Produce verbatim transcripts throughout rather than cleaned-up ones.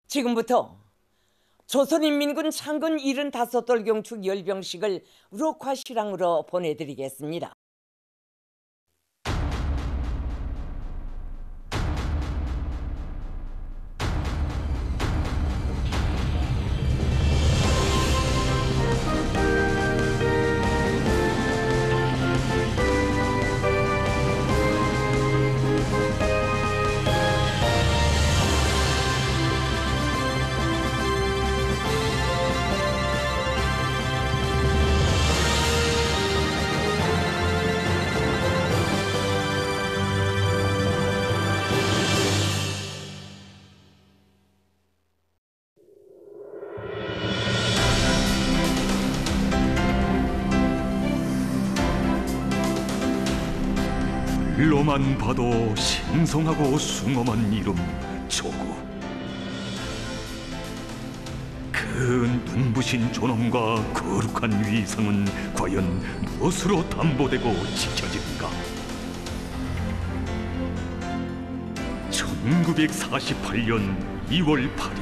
지금부터 조선인민군 창건 칠십오 돌 경축 열병식을 록화 실황으로 보내드리겠습니다. 글로만 봐도 신성하고 숭엄한 이름 조국. 그 눈부신 존엄과 거룩한 위상은 과연 무엇으로 담보되고 지켜지는가? 천구백사십팔 년 이월 팔일,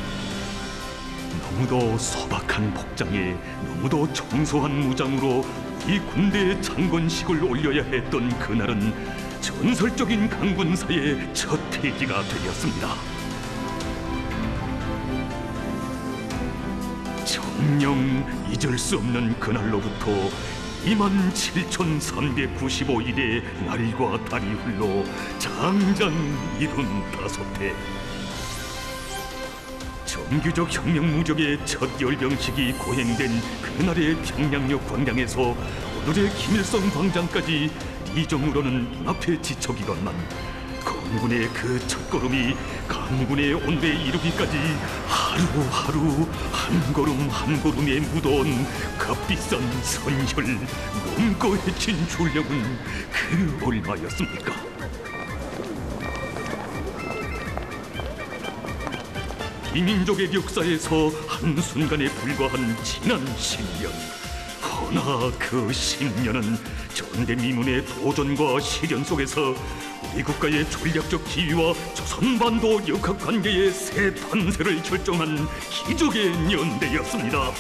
너무도 소박한 복장에 너무도 청소한 무장으로 이 군대의 창건식을 올려야 했던 그날은 전설적인 강군사의 첫 페이지가 되었습니다. 정녕 잊을 수 없는 그날로부터 이만 칠천삼백구십오 일의 날과 달이 흘러 장장 일흔다섯 해, 정규적 혁명무적의 첫 열병식이 거행된 그날의 평양역 광장에서 오늘의 김일성 광장까지 이정으로는 눈앞에 지쳐기건만 건군의 그 첫걸음이 강군의 온대에 이르기까지 하루하루 한 걸음 한 걸음에 묻어온 값비싼 선혈, 몸고 해친 졸력은 그 얼마였습니까? 이 민족의 역사에서 한순간에 불과한 지난 십 년. 허나 그 십 년은 전대미문의 도전과 시련 속에서 우리 국가의 전략적 지위와 조선반도 역학관계의 새 판세를 결정한 기적의 연대였습니다.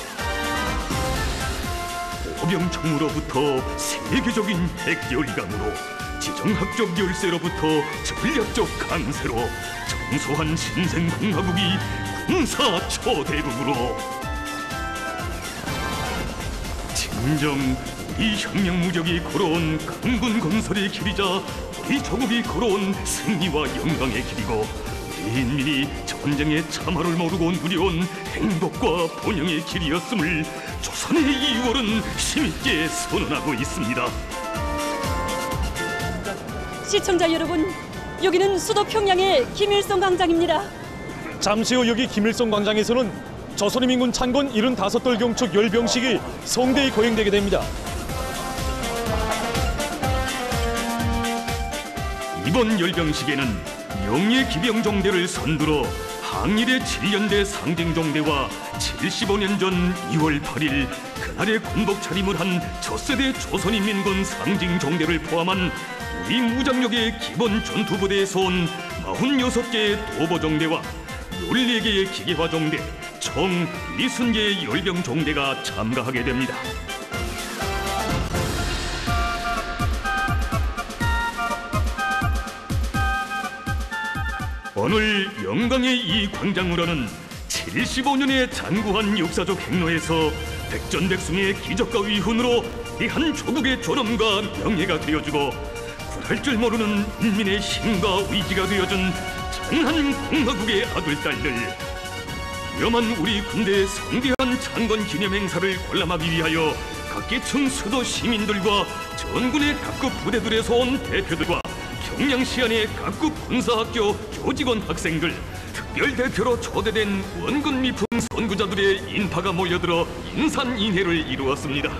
오병청으로부터 세계적인 핵열강으로, 지정학적 열세로부터 전략적 강세로, 청소한 신생공화국이 군사 초대국으로, 진정 우리 혁명무적이 걸어온 강군 건설의 길이자 우리 조국이 걸어온 승리와 영광의 길이고, 우리 인민이 전쟁의 참화를 모르고 누려온 행복과 번영의 길이었음을 조선의 이월은 힘있게 선언하고 있습니다. 시청자 여러분, 여기는 수도 평양의 김일성 광장입니다. 잠시 후 여기 김일성 광장에서는 조선인민군 창건 칠십오 돌 경축 열병식이 성대히 거행되게 됩니다. 이번 열병식에는 명예기병종대를 선두로 항일의 칠 년대 상징종대와 칠십오 년 전 이월 팔일 그날의 군복 차림을 한 첫세대 조선인민군 상징종대를 포함한 우리 무장력의 기본 전투부대에서 온 사십육 개의 도보종대와 열네 개의 기계화종대, 총 육십 개의 열병종대가 참가하게 됩니다. 오늘 영광의 이 광장으로는 칠십오 년의 장구한 역사적 행로에서 백전백승의 기적과 위훈으로 대한 조국의 존엄과 명예가 되어주고, 굴할 줄 모르는 인민의 힘과 의지가 되어준 장한 공화국의 아들딸들, 위험한 우리 군대의 성대한 창건 기념 행사를 관람하기 위하여 각계층 수도 시민들과 전군의 각급 부대들에서 온 대표들과 평양시안의 각급 군사학교 교직원 학생들, 특별대표로 초대된 원군 미풍 선구자들의 인파가 모여들어 인산인해를 이루었습니다.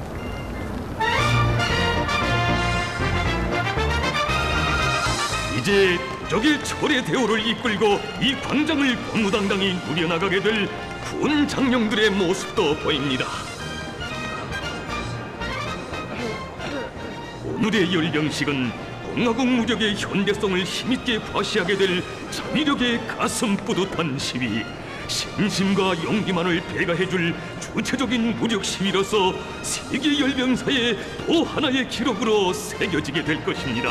이제 적의 철의 대오를 이끌고 이 광장을 고무당당히 누려나가게 될 군 장령들의 모습도 보입니다. 오늘의 열병식은 공화국 무력의 현대성을 힘있게 과시하게 될 자위력의 가슴 뿌듯한 시위, 신심과 용기만을 배가해줄 주체적인 무력 시위로서 세계 열병사의 또 하나의 기록으로 새겨지게 될 것입니다.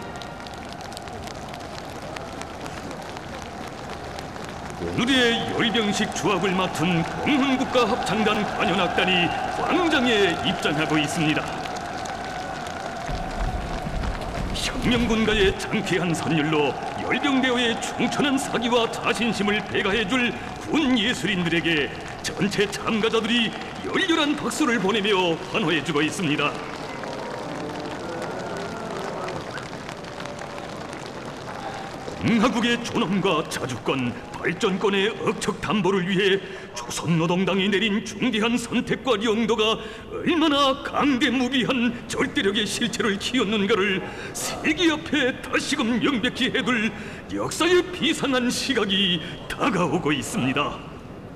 오늘의 열병식 주합을 맡은 공훈국가합창단 관현악단이 광장에 입장하고 있습니다. 혁명군가의 장쾌한 선율로 열병대오의 충천한 사기와 자신심을 배가해줄 군 예술인들에게 전체 참가자들이 열렬한 박수를 보내며 환호해주고 있습니다. 공화국의 존엄과 자주권, 발전권의 억척 담보를 위해 조선노동당이 내린 중대한 선택과 용도가 얼마나 강대무비한 절대력의 실체를 키웠는가를 세계 앞에 다시금 명백히 해둘 역사의 비상한 시각이 다가오고 있습니다.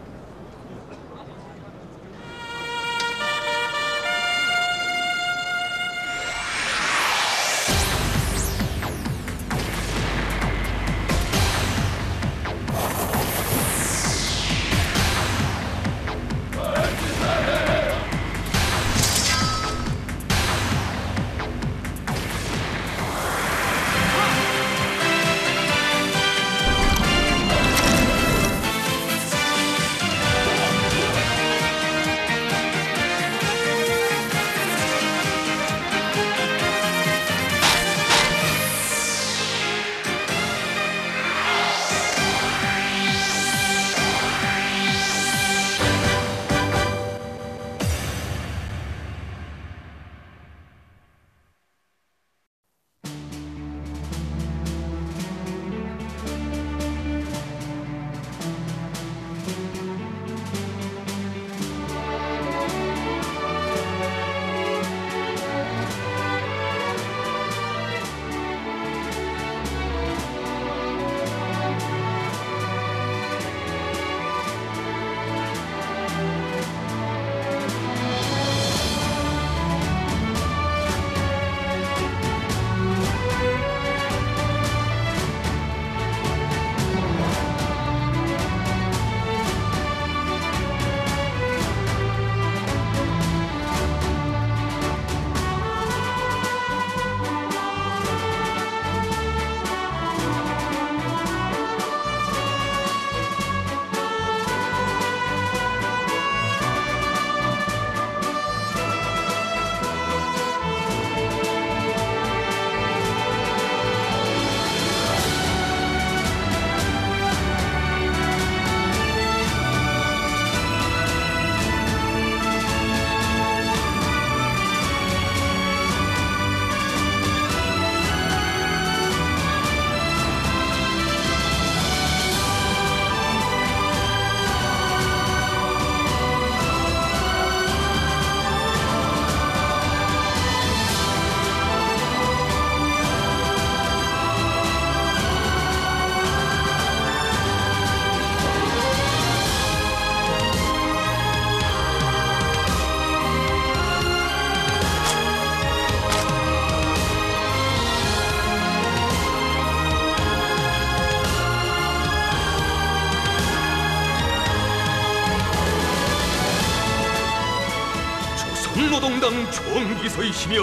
노동당 총기서이시며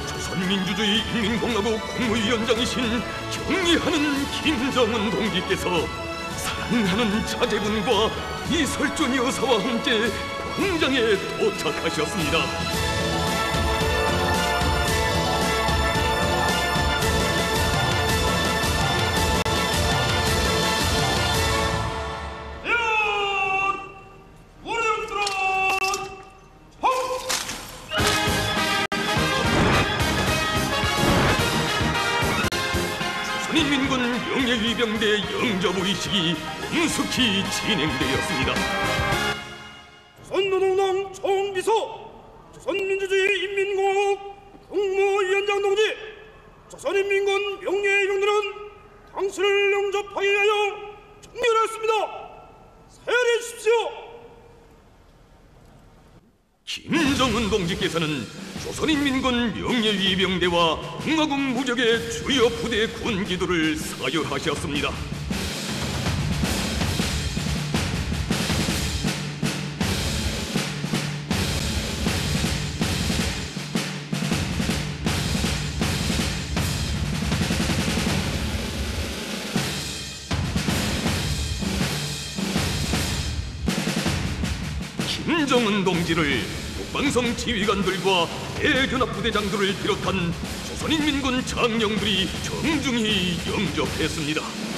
조선민주주의 인민공화국 국무위원장이신 경의하는 김정은 동지께서 사랑하는 자제분과 이설존 여사와 함께 광장에 도착하셨습니다. 조선인민군 명예위병대 영접의식이 엄숙히 진행되었습니다. 조선노동당 총비서, 조선민주주의 인민공화국 국무위원장 동지, 조선인민군 명예위병들은 당신을 영접하기 위하여 청결했습니다. 사열해 주십시오. 김정은 동지께서는 조선인민군 명예위병대와 공화국 무적의 주요 부대 군기도를 사열하셨습니다. 김정은 동지를 북방성 지휘관들과 대전합부대장들을 비롯한 조선인민군 장령들이 정중히 영접했습니다.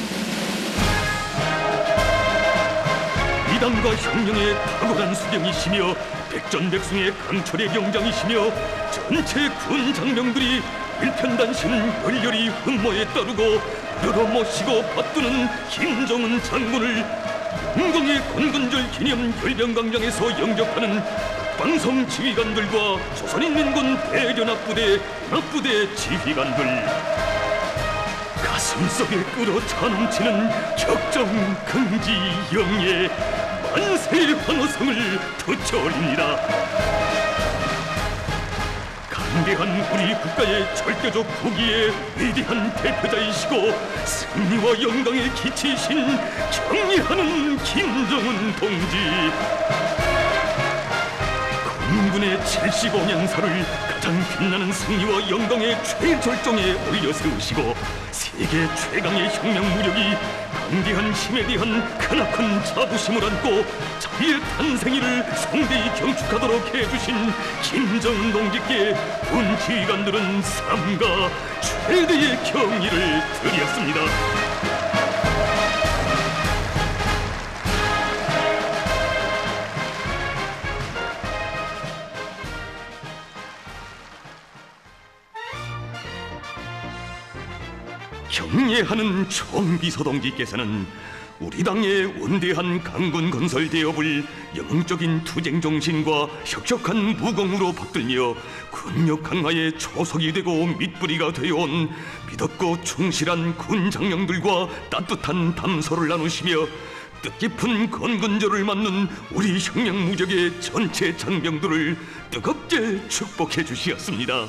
이당과 혁명의 탁월한 수경이시며 백전백승의 강철의 명장이시며 전체 군 장병들이 일편단심 열렬히 흠모에 따르고 여러 모시고 받드는 김정은 장군을 영광의 건군절 기념 열병광장에서 영접하는 북방성 지휘관들과 조선인민군 대전합부대, 연합부대 지휘관들, 가슴속에 끓어차 넘치는 격정, 긍지, 영예, 만세의 환호성을 터쳐올립니다. 강대한 우리 국가의 절대적 후기의 위대한 대표자이시고 승리와 영광의 기치이신 경애하는 김정은 동지, 건군의 칠십오 년사를 가장 빛나는 승리와 영광의 최절정에 올려 세우시고 세계 최강의 혁명 무력이 강대한 힘에 대한 크나큰 자부심을 안고 자기의 탄생일을 성대히 경축하도록 해주신 김정은 동지께 군 지휘관들은 삼가 최대의 경의를 드렸습니다. 경례하는 총비서동지께서는 우리 당의 원대한 강군 건설 대업을 영웅적인 투쟁 정신과 혁혁한 무공으로 받들며 군력 강화의 초석이 되고 밑뿌리가 되어온 믿었고 충실한 군 장령들과 따뜻한 담소를 나누시며 뜻깊은 건군절을 맞는 우리 혁명 무적의 전체 장병들을 뜨겁게 축복해 주시었습니다.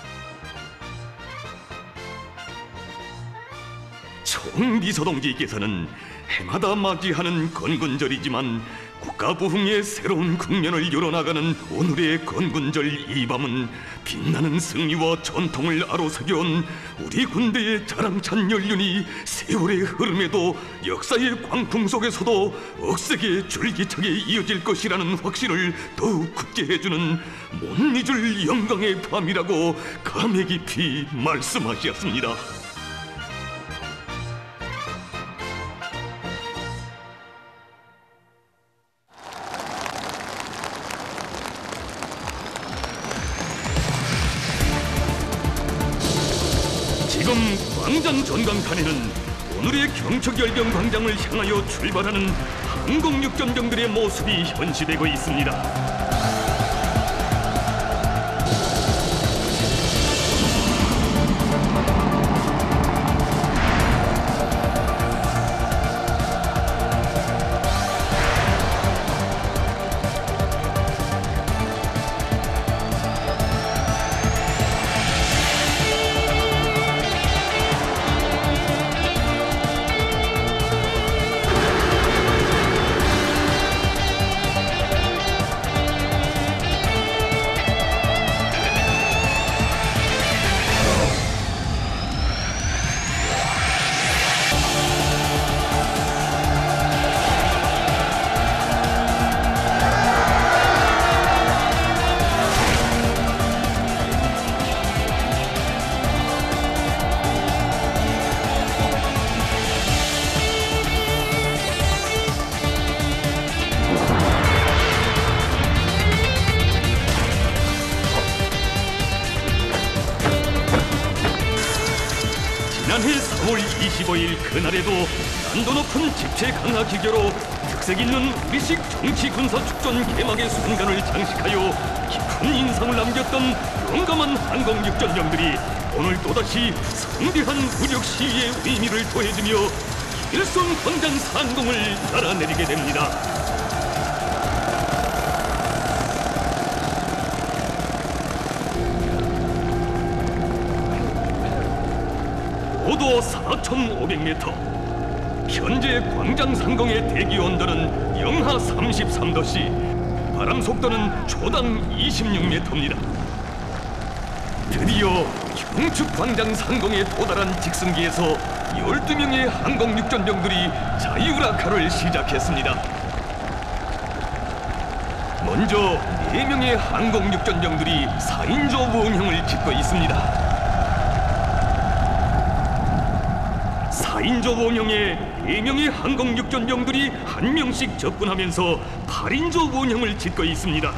총비서동지께서는 해마다 맞이하는 건군절이지만 국가부흥의 새로운 국면을 열어나가는 오늘의 건군절 이 밤은 빛나는 승리와 전통을 아로새겨온 우리 군대의 자랑찬 연륜이 세월의 흐름에도 역사의 광풍 속에서도 억세게 줄기차게 이어질 것이라는 확신을 더욱 굳게 해주는 못 잊을 영광의 밤이라고 감회 깊이 말씀하셨습니다. 지금 광장 전광판에는 오늘의 경척열병 광장을 향하여 출발하는 항공육전병들의 모습이 현시되고 있습니다. 지난해 사월 이십오일 그날에도 난도 높은 집체 강화 기교로 특색 있는 우리식 정치 군사 축전 개막의 순간을 장식하여 깊은 인상을 남겼던 용감한 항공육전병들이 오늘 또다시 성대한 무력 시위의 의미를 더해주며 김일성 광장 상공을 날아내리게 됩니다. 고도 사천오백 미터. 현재 광장 상공의 대기 온도는 영하 삼십삼 도씨, 바람 속도는 초당 이십육 미터입니다. 드디어 경축 광장 상공에 도달한 직승기에서 열두 명의 항공육전병들이 자유락하를 시작했습니다. 먼저 네 명의 항공육전병들이 사인조 원형을 짓고 있습니다. 사인조 원형에 네 명의 항공육전병들이 한 명씩 접근하면서 팔인조 원형을 짓고 있습니다.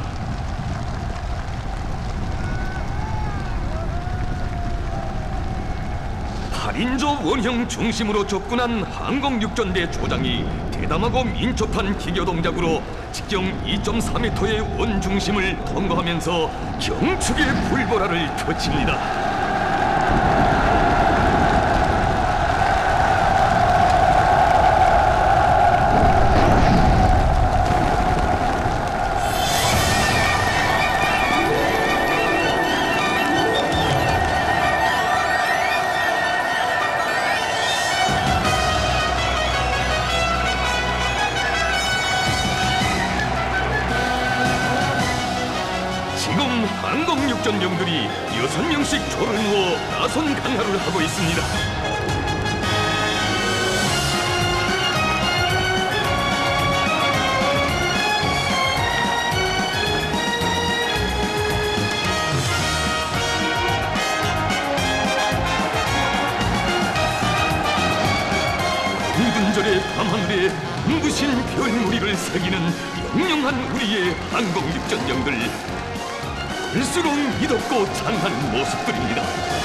팔인조 원형 중심으로 접근한 항공육전대 조장이 대담하고 민첩한 기교 동작으로 직경 이 점 사 미터의 원중심을 통과하면서 경축의 불보라를 켜칩니다. 지금 항공육전병들이 여섯 명씩 조를 누워 나선 강화를 하고 있습니다. 붉은절의 밤하늘에 눈부신 별무리를 새기는 영영한 우리의 항공육전병들. 볼수록 미덥고 장한 모습들입니다.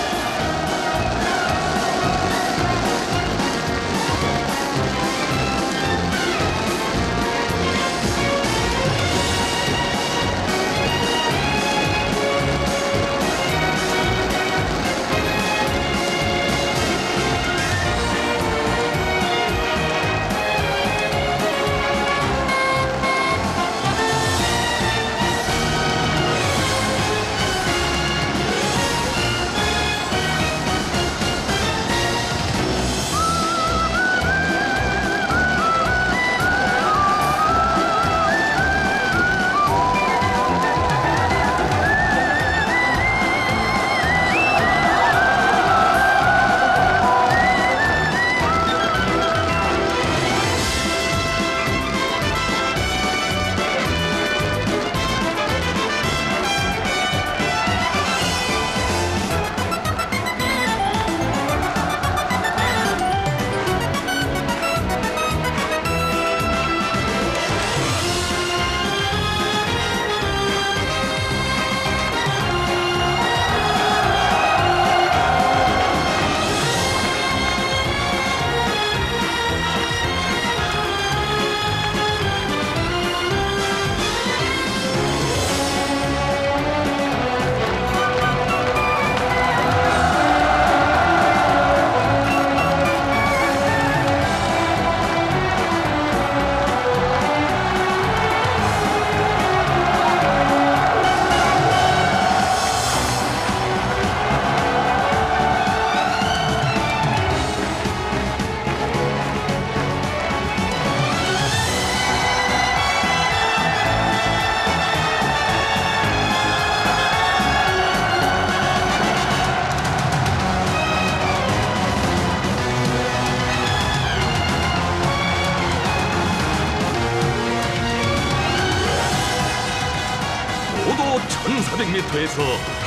천사백 미터에서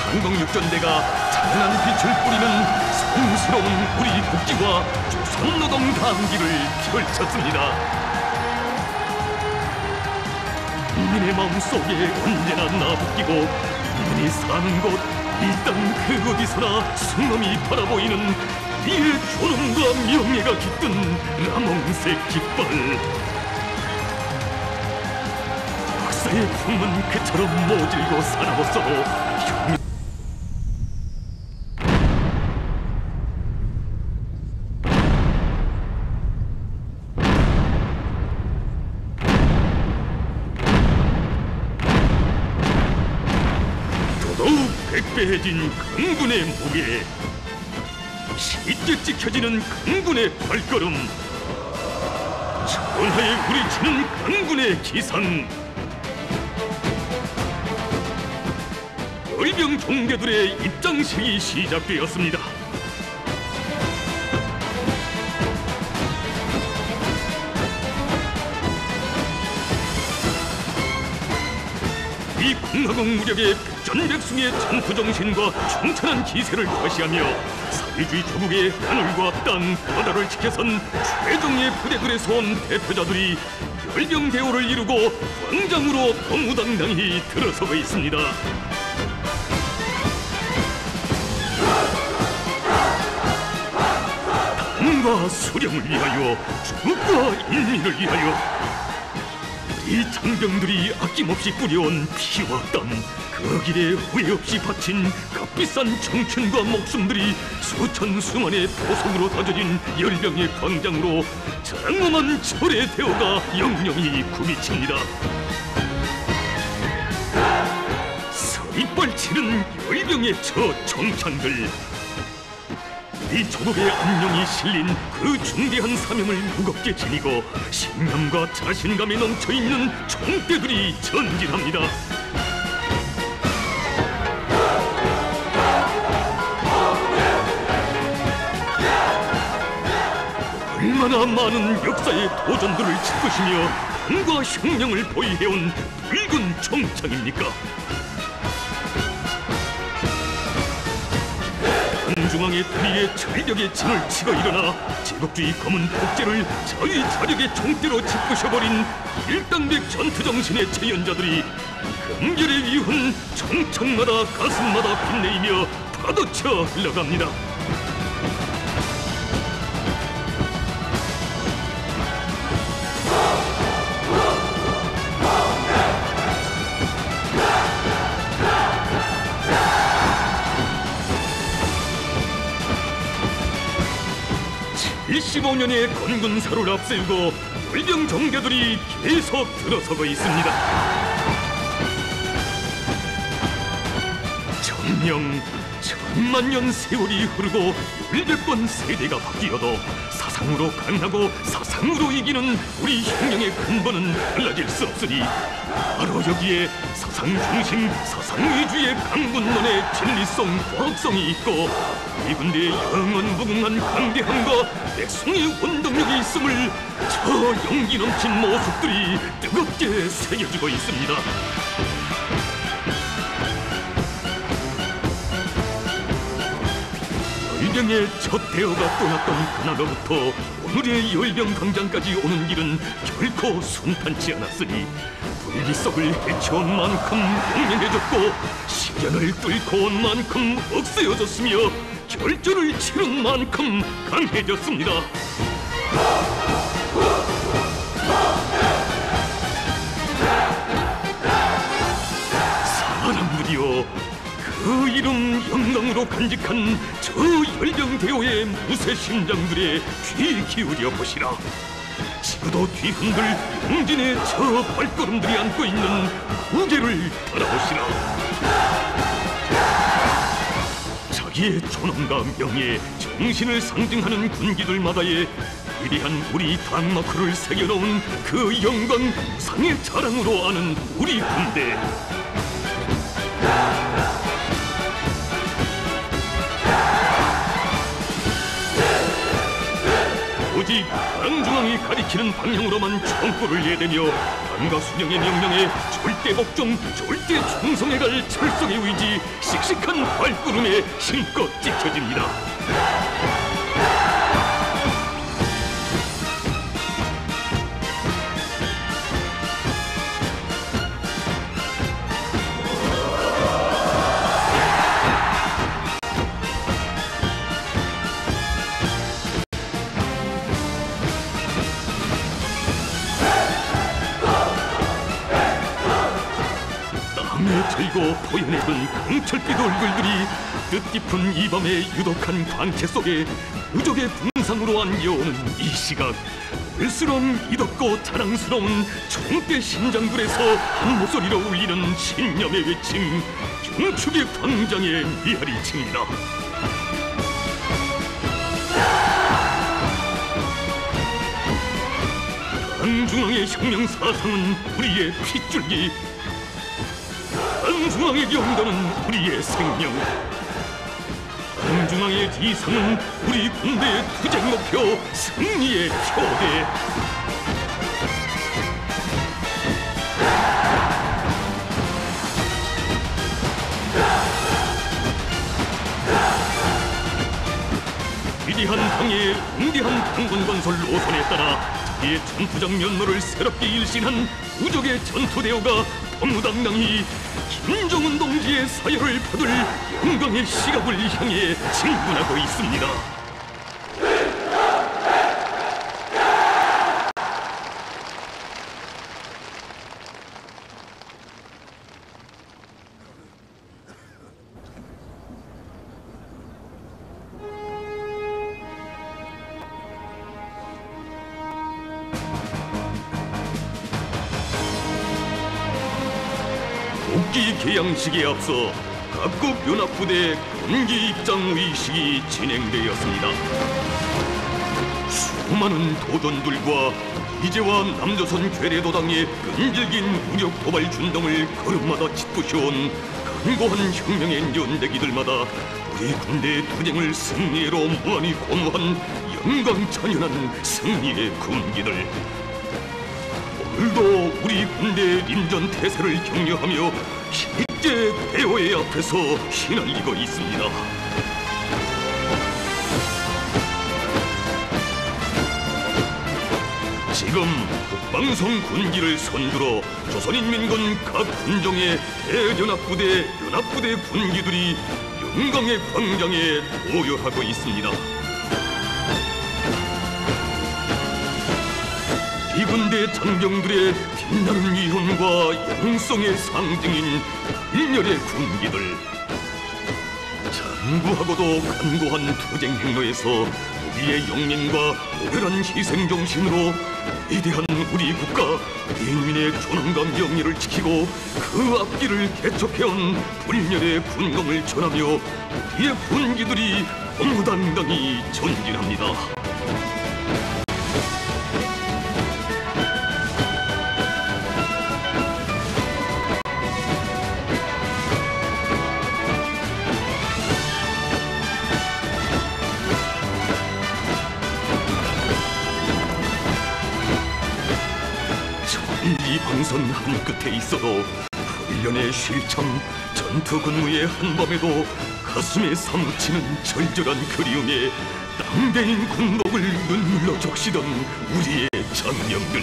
항공육전대가 찬란한 빛을 뿌리는 성스러운 우리 국기와 조선노동 강기를 펼쳤습니다. 국민의 마음속에 언제나 나붙기고 국민이 사는 곳, 이 땅 그 어디서나 순엄히 바라보이는 이의 존엄과 명예가 깃든 라몽색 깃발. 역사의 품은 그처럼 모질고 사나웠어도 혁명... 더더욱 백배해진 강군의 무게. 짙게 찍혀지는 강군의 발걸음, 천하에 우리치는 강군의 기상. 열병 종대들의 입장식이 시작되었습니다. 이 공화국 무력의 백전백승의 전투정신과 충천한 기세를 과시하며 사회주의 조국의 하늘과 땅 바다를 지켜선 최정예 부대들에서 온 대표자들이 열병대오를 이루고 광장으로 동무당당히 들어서고 있습니다. 당과 수령을 위하여, 조국과 인민을 위하여 이 장병들이 아낌없이 뿌려온 피와 땀, 그 길에 후회 없이 바친 값비싼 청춘과 목숨들이 수천 수만의 보석으로 다져진 열병의 광장으로 장엄한 철의 대오가 영영히 굽이칩니다. 서리빨 치는 열병의 저 정창들, 이 조국의 안녕이 실린 그 중대한 사명을 무겁게 지니고 신념과 자신감에 넘쳐있는 총대들이 전진합니다. 얼마나 많은 역사의 도전들을 짚으시며 당과 혁명을 보위해온 붉은 정창입니까? 중앙의 다리에 철력의 진을 치고 일어나 제국주의 검은 독재를 자위 자력의 총대로 짓부셔버린 일당백 전투정신의 재연자들이 금결의 위훈 정창마다 가슴마다 빛내이며 파도쳐 흘러갑니다. 칠십오 년의 건군사를 앞세우고 열병 종교들이 계속 들어서고 있습니다. 천명, 천만 년 세월이 흐르고 열몇 번 세대가 바뀌어도 사상으로 강하고 사상으로 이기는 우리 혁명의 근본은 달라질 수 없으니 바로 여기에 사상 중심, 사상 위주의 강군론의 진리성, 과학성이 있고 이 군대의 영원 무궁한 강대함과 백성의 원동력이 있음을 저 용기 넘친 모습들이 뜨겁게 새겨지고 있습니다. 열병의 첫 대어가 떠났던 그날로부터 오늘의 열병 광장까지 오는 길은 결코 순탄치 않았으니 불기석을 헤쳐온 만큼 용맹해졌고 시련을 뚫고 온 만큼 억세어졌으며 결전을 치른 만큼 강해졌습니다. 사람들이여, 그 이름 영광으로 간직한 저 열병대오의 무쇠 심장들에 귀 기울여 보시라. 지구도 뒤흔들 용진의 저 발걸음들이 안고 있는 무게를 바라보시라. 자기의 존엄과 명예, 정신을 상징하는 군기들마다의 위대한 우리 당마크를 새겨놓은 그 영광, 무상의 자랑으로 아는 우리 군대. 오직 당중앙이 가리키는 방향으로만 총구를 내대며 당과 수령의 명령에 절대 복종, 절대 충성해갈 철성의 의지, 씩씩한 발걸음에 힘껏 찍혀집니다. 들고 포연해둔 강철빛 얼굴들이 뜻깊은 이 밤의 유독한 광채 속에 무적의 분상으로 안겨오는 이 시각, 을스러운 이덥고 자랑스러운 총대 심장굴에서 한 목소리로 울리는 신념의 외침, 경축의 광장에 메아리칩니다. 김중왕의 혁명 사상은 우리의 핏줄기, 한중왕의 영단은 우리의 생명, 한중왕의 지상은 우리 군대의 투쟁 목표, 승리의 표대. 위대한 당의 웅대한 당군 건설 노선에 따라 이 전투장 면모를 새롭게 일신한 우족의 전투대오가 범무당당히 김정은 동지의 사열을 받을 영광의 시각을 향해 진군하고 있습니다. 국기 개양식에 앞서 각국 연합부대 군기 입장 의식이 진행되었습니다. 수많은 도전들과 이제와 남조선 괴뢰도당의 끈질긴 우력 도발 준동을 걸음마다 짓부셔온 강고한 혁명의 연대기들마다 우리 군대의 투쟁을 승리로 무한히 고무한 영광찬연한 승리의 군기들, 오늘도 우리 군대의臨전 태세를 격려하며 실제 대오의 앞에서 휘날리고 있습니다. 지금 북방성 군기를 선두로 조선인민군 각 군종의 대연합부대, 연합부대 군기들이 영광의 광장에 도열하고 있습니다. 이 군대 장병들의 빛나는 위훈과 영성의 상징인 일렬의 군기들, 장구하고도 간고한 투쟁 행로에서 우리의 영민과 오열한 희생 정신으로 위대한 우리 국가 인민의 존엄과 명예를 지키고 그 앞길을 개척해온 불멸의 군공을 전하며 우리의 군기들이 엄무당당히 전진합니다. 이 방선 한 끝에 있어도 훈련의 실참, 전투 근무의 한밤에도 가슴에 사무치는 절절한 그리움에 낭대인 군복을 눈물로 적시던 우리의 장병들.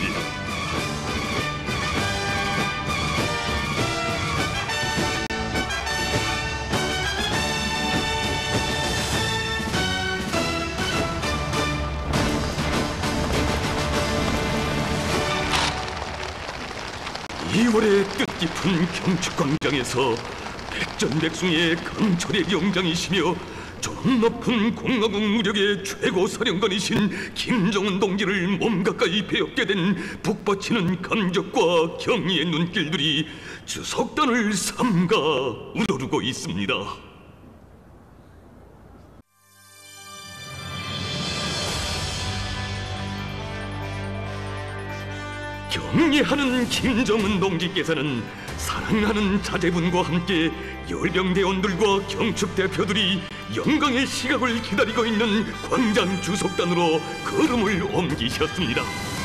이월의 뜻깊은 경축광장에서 백전백승의 강철의 영장이시며 존엄 높은 공화국 무력의 최고 사령관이신 김정은 동지를 몸 가까이 배웠게 된 북받치는 감격과 경의의 눈길들이 주석단을 삼가 우러르고 있습니다. 경례하는 김정은 동지께서는 사랑하는 자제분과 함께 열병대원들과 경축대표들이 영광의 시각을 기다리고 있는 광장 주석단으로 걸음을 옮기셨습니다.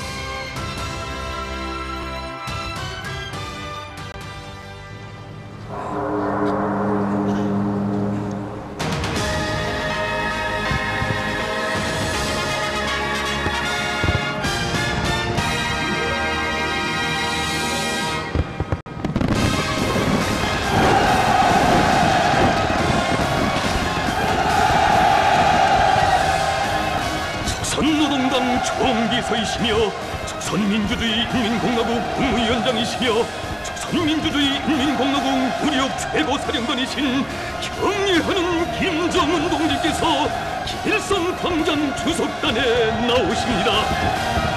조선노동당 총비서이시며 조선민주주의 인민공화국 국무위원장이시며 조선민주주의 인민공화국 무력 최고사령관이신 경례하는 김정은 동지께서 김일성 광장 주석단에 나오십니다.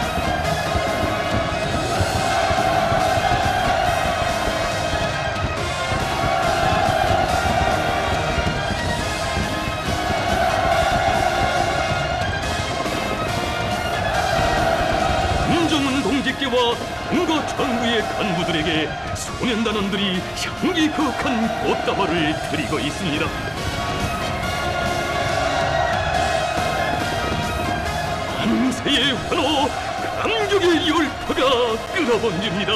국제와 당과 정부의 간부들에게 소년단원들이 향기 거룩한 꽃다발을 드리고 있습니다. 만세의 환호, 감격의 열파가 끊어번집니다.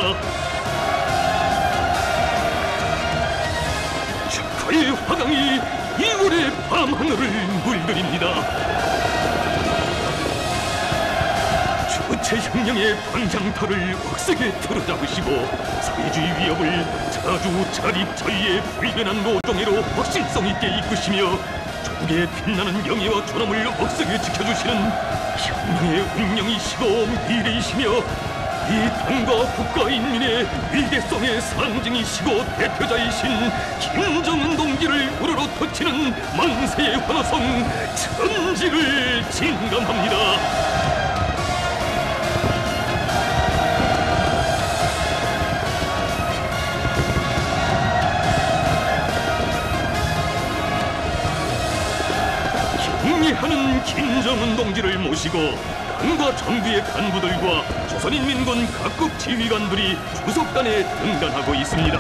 축하의 화강이 이월의 밤하늘을 물들입니다. 주체혁명의 방장터를 억세게 틀어잡으시고 사회주의 위협을 자주 자립자의의 불변한 노동으로 확실성 있게 이끄시며 조국의 빛나는 명예와 존엄을 억세게 지켜주시는 혁명의 운명이시고 미래이시며 이 당과 국가인민의 위대성의 상징이시고 대표자이신 김정은 동지를 우러러 터치는 만세의 환호성 천지를 진감합니다. 경례하는 김정은 동지를 모시고 당과 정부의 간부들과 조선인민군 각급 지휘관들이 주석단에 등단하고 있습니다.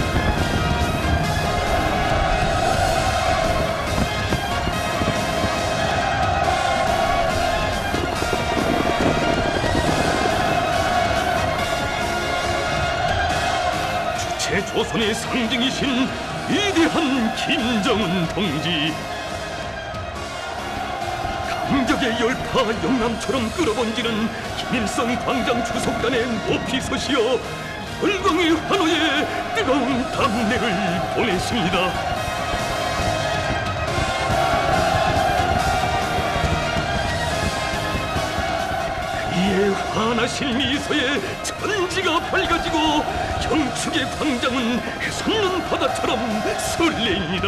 주체 조선의 상징이신 위대한 김정은 동지, 감격의 열파 영남처럼 끌어번지는 김일성 광장 주석단에 높이 서시어 열광의 환호에 뜨거운 담례를 보내십니다. 그의 환하신 미소에 천지가 밝아지고 경축의 광장은 해솟는 바다처럼 설레입니다.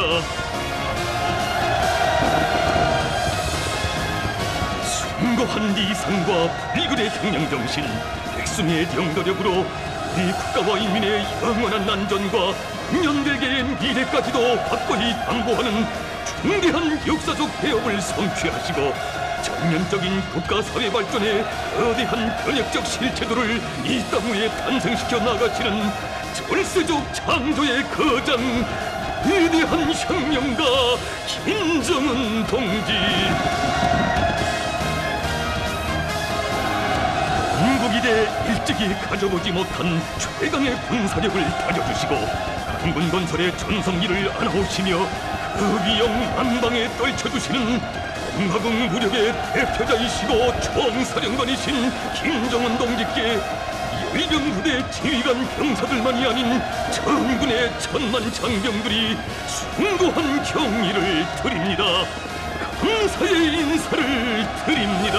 숭고한 이상과 불굴의 혁명정신, 백성의 영도력으로 우리 국가와 인민의 영원한 안전과 년대계의 미래까지도 확고히 담보하는 중대한 역사적 배업을 성취하시고 전면적인 국가 사회 발전의 거대한 변혁적 실체도를 이 땅 위에 탄생시켜 나가시는 절세적 창조의 거장, 위대한 혁명가 김정은 동지. 건국이래 일찍이 가져보지 못한 최강의 군사력을 다져주시고 강군 건설의 전성기를 안아오시며 그 위영 만방에 떨쳐주시는 공화국 무력의 대표자이시고 총사령관이신 김정은 동지께 열병부대 지휘관 병사들만이 아닌 전군의 천만 장병들이 숭고한 경의를 드립니다. 감사의 인사를 드립니다.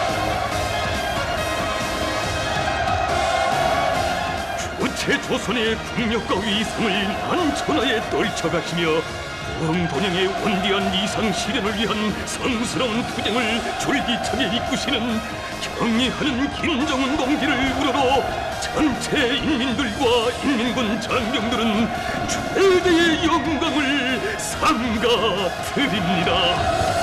주체 조선의 국력과 위상을 만천하에 떨쳐가시며 부흥돈양의 원대한 이상 실현을 위한 성스러운 투쟁을 졸기차게 이끄시는 경의하는 김정은 동지를 우러러 전체 인민들과 인민군 장병들은 최대의 영광을 삼가 드립니다.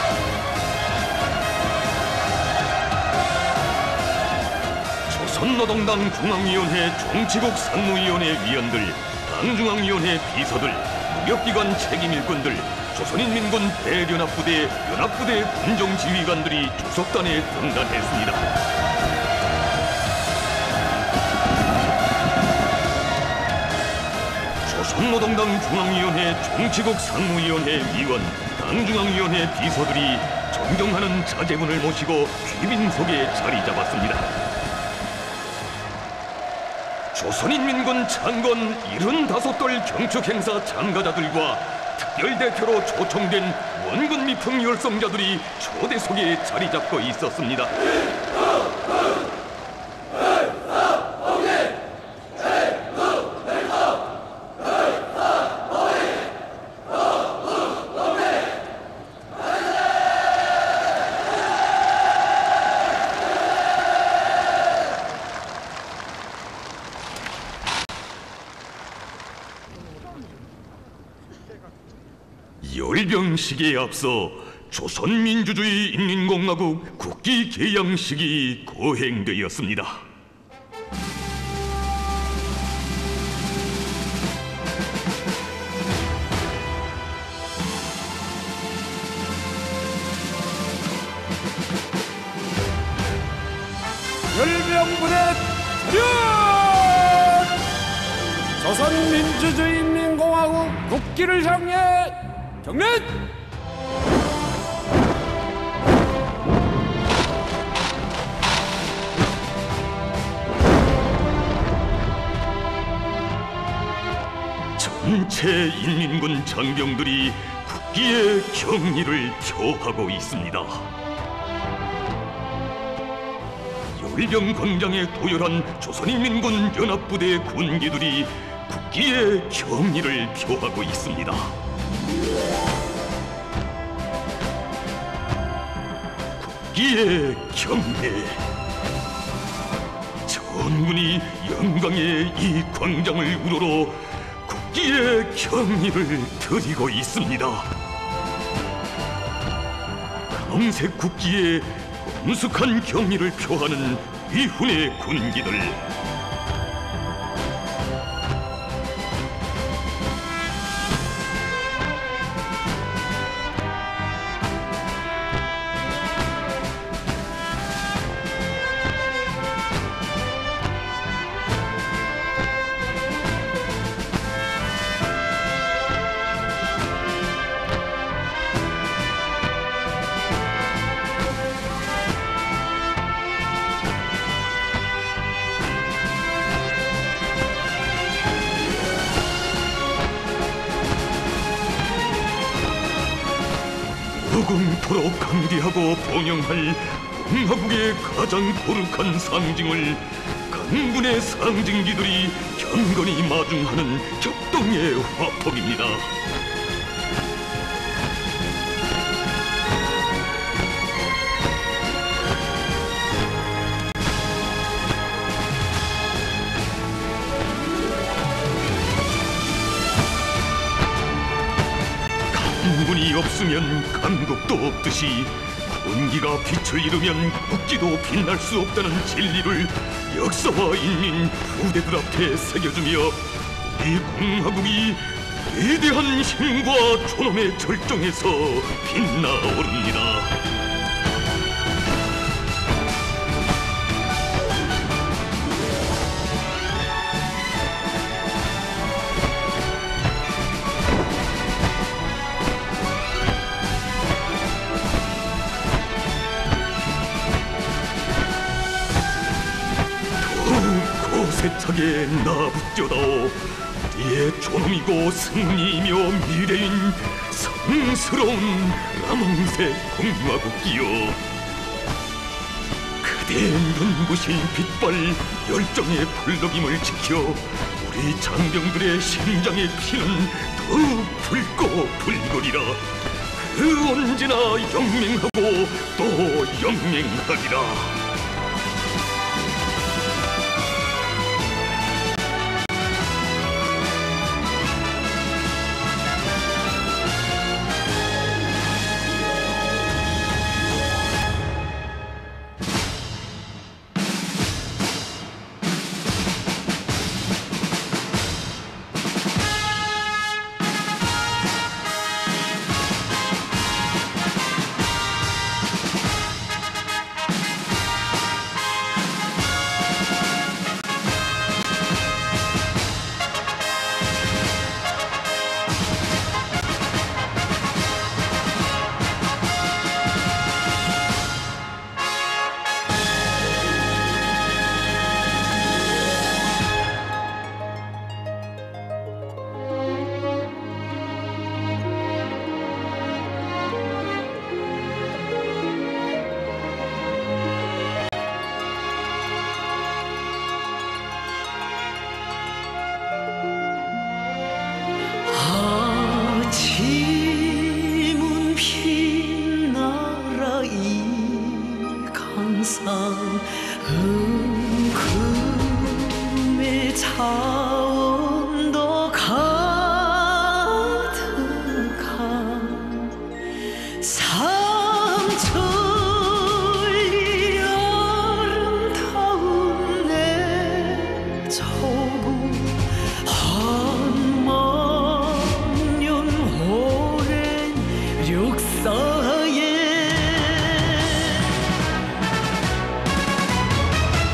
조선노동당 중앙위원회 정치국 상무위원회 위원들, 당중앙위원회 비서들, 무력기관 책임일꾼들, 조선인민군 대연합부대, 연합부대 군정지휘관들이 주석단에 등단했습니다. 조선노동당 중앙위원회 정치국 상무위원회 위원, 당중앙위원회 비서들이 존경하는 자제분을 모시고 귀빈석에 자리 잡았습니다. 조선인민군 창건 일흔다섯 돌 경축행사 참가자들과 특별대표로 초청된 원군 미풍 열성자들이 초대석에 자리 잡고 있었습니다. 열병식에 앞서 조선민주주의 인민공화국 국기개양식이 거행되었습니다. 열병부대 차렷! 조선민주주의인민공화국 국기를 향해 경례! 전체 인민군 장병들이 국기의 경의를 표하고 있습니다. 열병 광장에 도열한 조선인민군 연합부대 군기들이 국기의 경의를 표하고 있습니다. 국기의 경례. 전군이 영광의 이 광장을 우러러 국기의 경의를 드리고 있습니다. 검색 국기에 엄숙한 경의를 표하는 위훈의 군기들. 무궁토록 강대하고 번영할 공화국의 가장 거룩한 상징을 강군의 상징기들이 경건히 마중하는 격동의 화폭입니다. 강군이 없으면 강국도 없듯이 군기가 빛을 잃으면 국기도 빛날 수 없다는 진리를 역사와 인민 후대들 앞에 새겨주며 우리 공화국이 위대한 힘과 존엄의 절정에서 빛나오릅니다. 세차게 나붙여다오. 우리의 존엄이고 승리이며 미래인 성스러운 남홍색 공화국이여. 그대의 눈부신 빛발 열정의 불덕임을 지켜 우리 장병들의 심장의 피는 더욱 붉고 붉으리라. 그 언제나 영맹하고 또 영맹하리라. 흥금의 차원도 가득한 삼천리 아름다운 내 조국 한만 년 오랜 역사. 「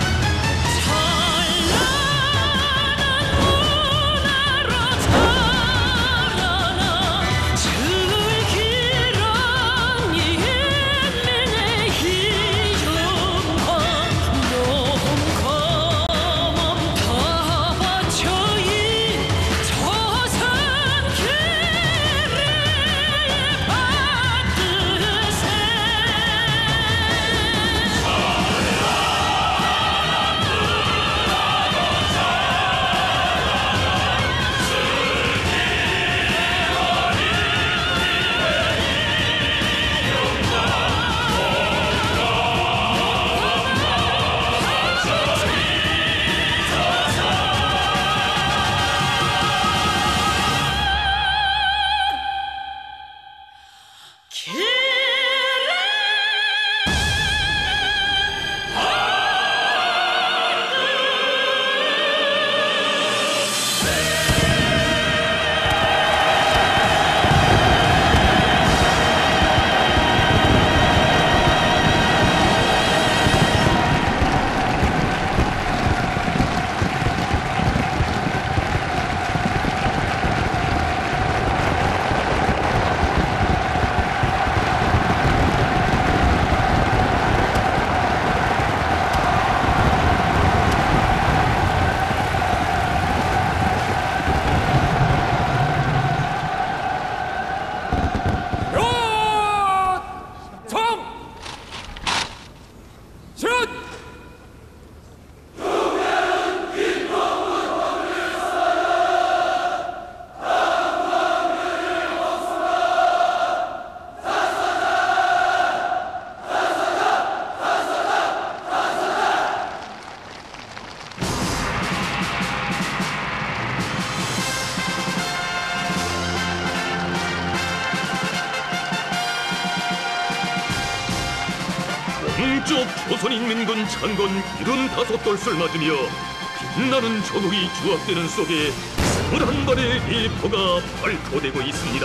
조선인민군 창건 일흔다섯 돌을 맞으며 빛나는 조국이 주악되는 속에 스물한 발의 예포가 발표되고 있습니다.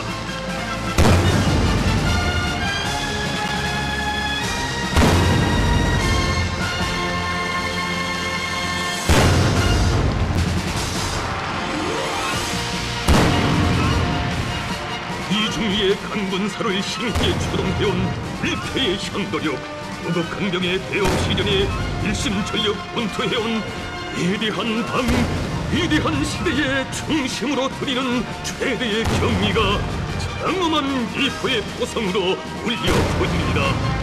이중위의 강군사를 신기에 추동해온 일패의 향도력, 무국강병의 대업 시전에 일심전력 분투해온 위대한 당, 위대한 시대의 중심으로 드리는 최대의 경미가 장엄한 예포의 포성으로 울려 퍼집니다.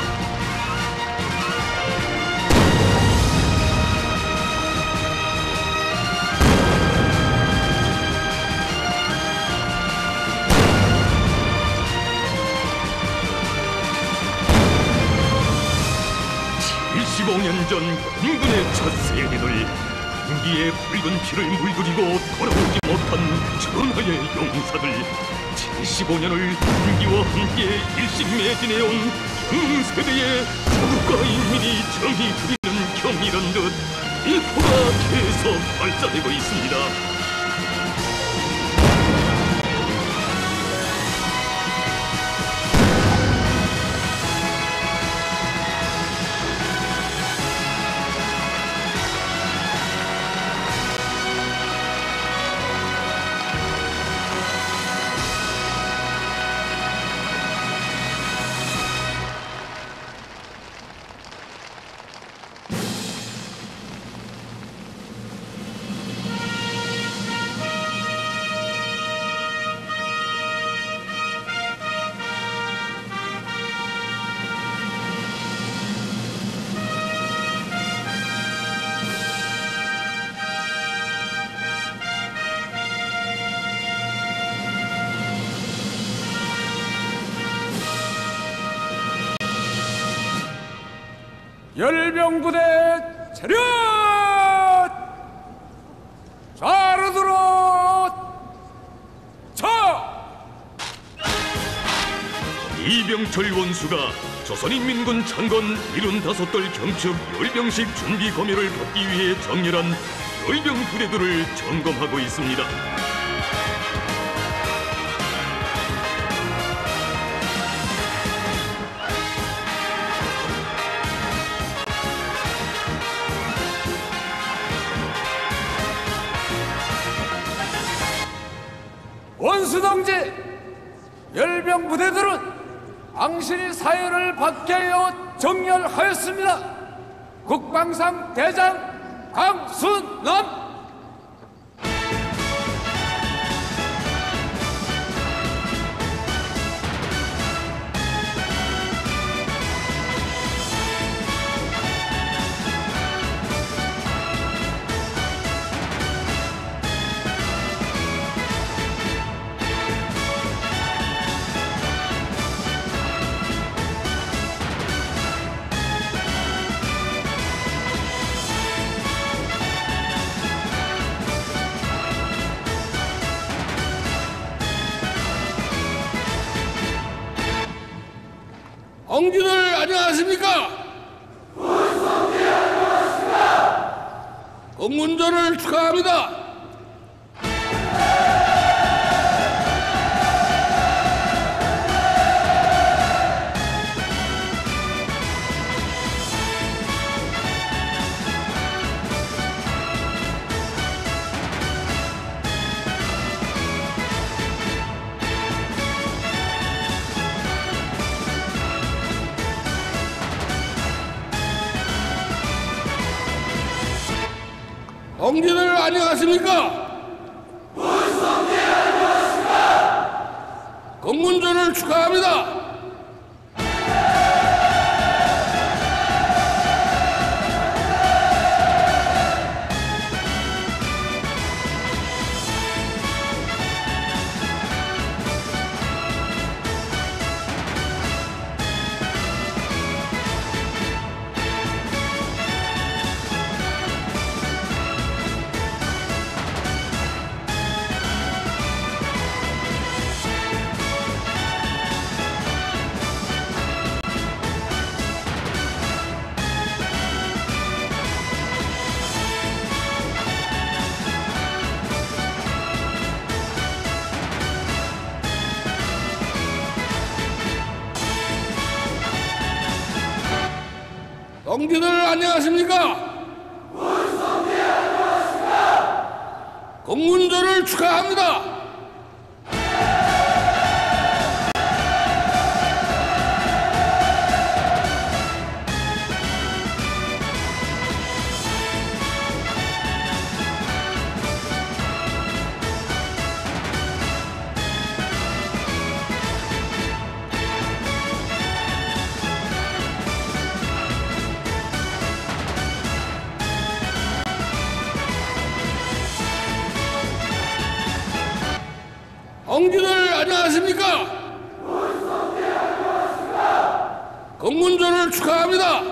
칠십오 년 전 군군의 첫 세대들, 군기에 붉은 피를 물들이고 돌아오지 못한 전하의 용사들, 칠십오 년을 군기와 함께 일심매진해온 경세대의 조국과 인민이 정이 들이는 경이란 듯 일포가 계속 발사되고 있습니다. 열병부대 차렷! 좌로 들어 차! 이병철 원수가 조선인민군 창건 일흔다섯 돌 경축 열병식 준비 검열을 받기 위해 정렬한 열병 부대들을 점검하고 있습니다. 원수동지, 열병 부대들은 당신이 사열을 받게 하여 정렬하였습니다. 국방상 대장 강순남. 형제들 안녕하십니까? 공문전을 축하합니다. 형제들 안녕하십니까? 문성재 안녕하십니까? 공문전을 축하합니다. 형제들 안녕하십니까? 문성재 안녕하십니까? 공군전을 축하합니다. 형제들 안녕하십니까? 문성재 안녕하십니까? 공군전을 축하합니다.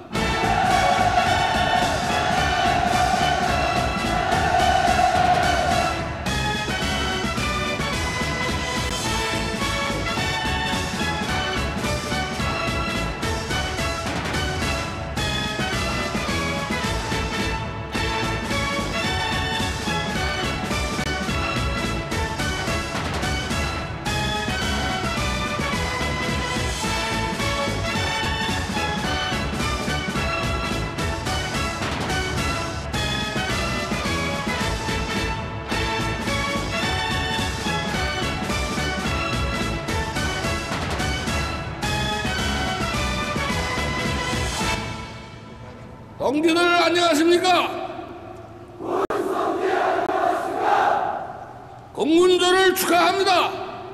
형제들 안녕하십니까? 문성재 안녕하십니까? 공군전을 축하합니다.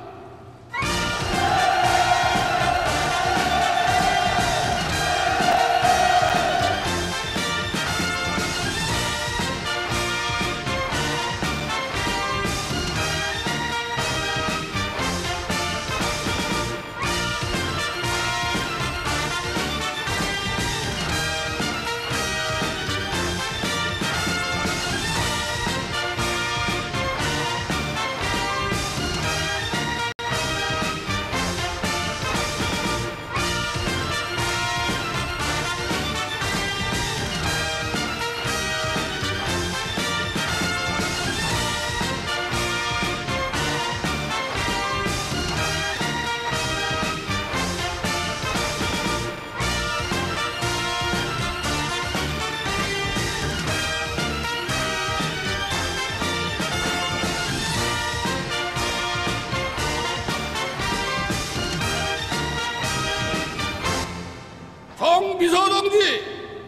정비서동지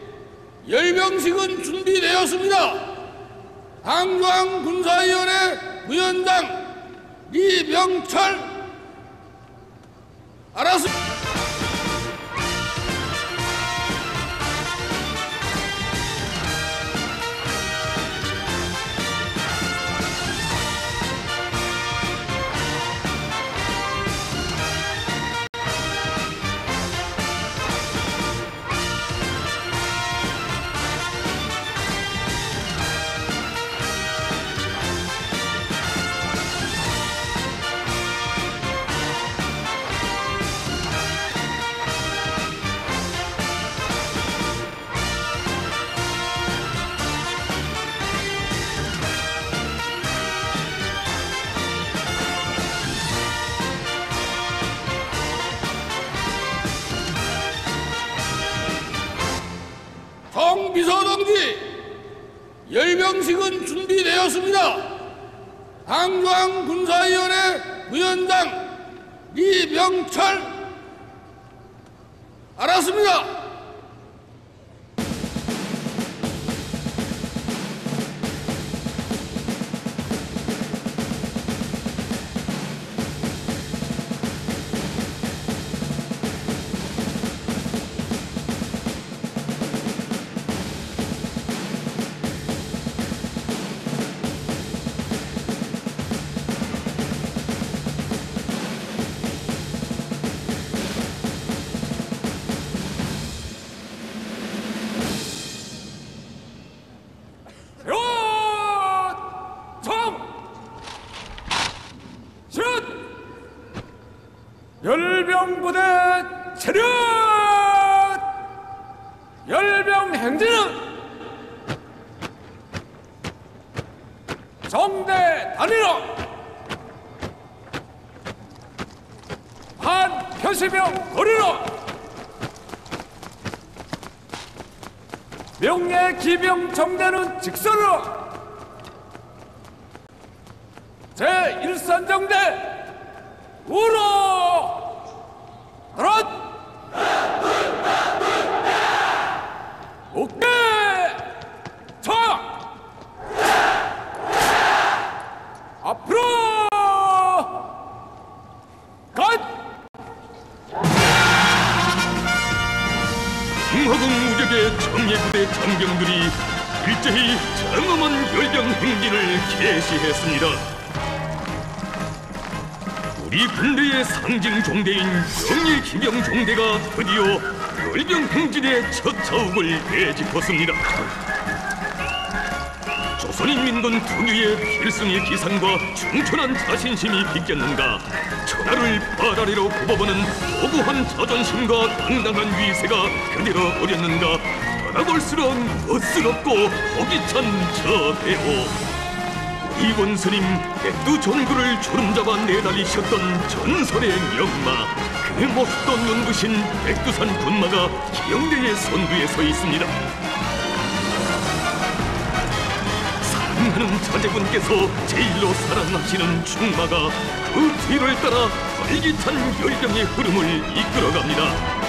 열병식은 준비되었습니다. 한중앙군사위원회 부위원장 리병철 알았습니다. 정비서동지 열병식은 준비되었습니다. 한중앙군사위원회 부위원장 리병철 알았습니다. 열병부대 차렷! 열병 행진은 정대 단위로 한 표시병 거리로 명예 기병 정대는 직선으로 제일산정대 우로 들어 오케이 자 앞으로 갓 흥화국 무적의 정예부대 장병들이 일제히 장엄한 열병 행진을 개시했습니다. 우리 군대의 상징 종대인 명예 기병 종대가 드디어 열병 행진의 첫 자욱을 내짚었습니다. 조선인민군 특유의 필승의 기상과 충천한 자신심이 빗겼는가 천하를 바라리로 굽어보는 고고한 자존심과 당당한 위세가 그대로 어렸는가 떠나볼수록 멋스럽고 호기찬 저 대호 이 원스님 백두 전구를 주름잡아 내달리셨던 전설의 명마 그 모습도 눈부신 백두산 군마가 기영대의 선두에 서 있습니다. 사랑하는 자제분께서 제일로 살아나시는 충마가 그 뒤를 따라 활기찬 열병의 흐름을 이끌어갑니다.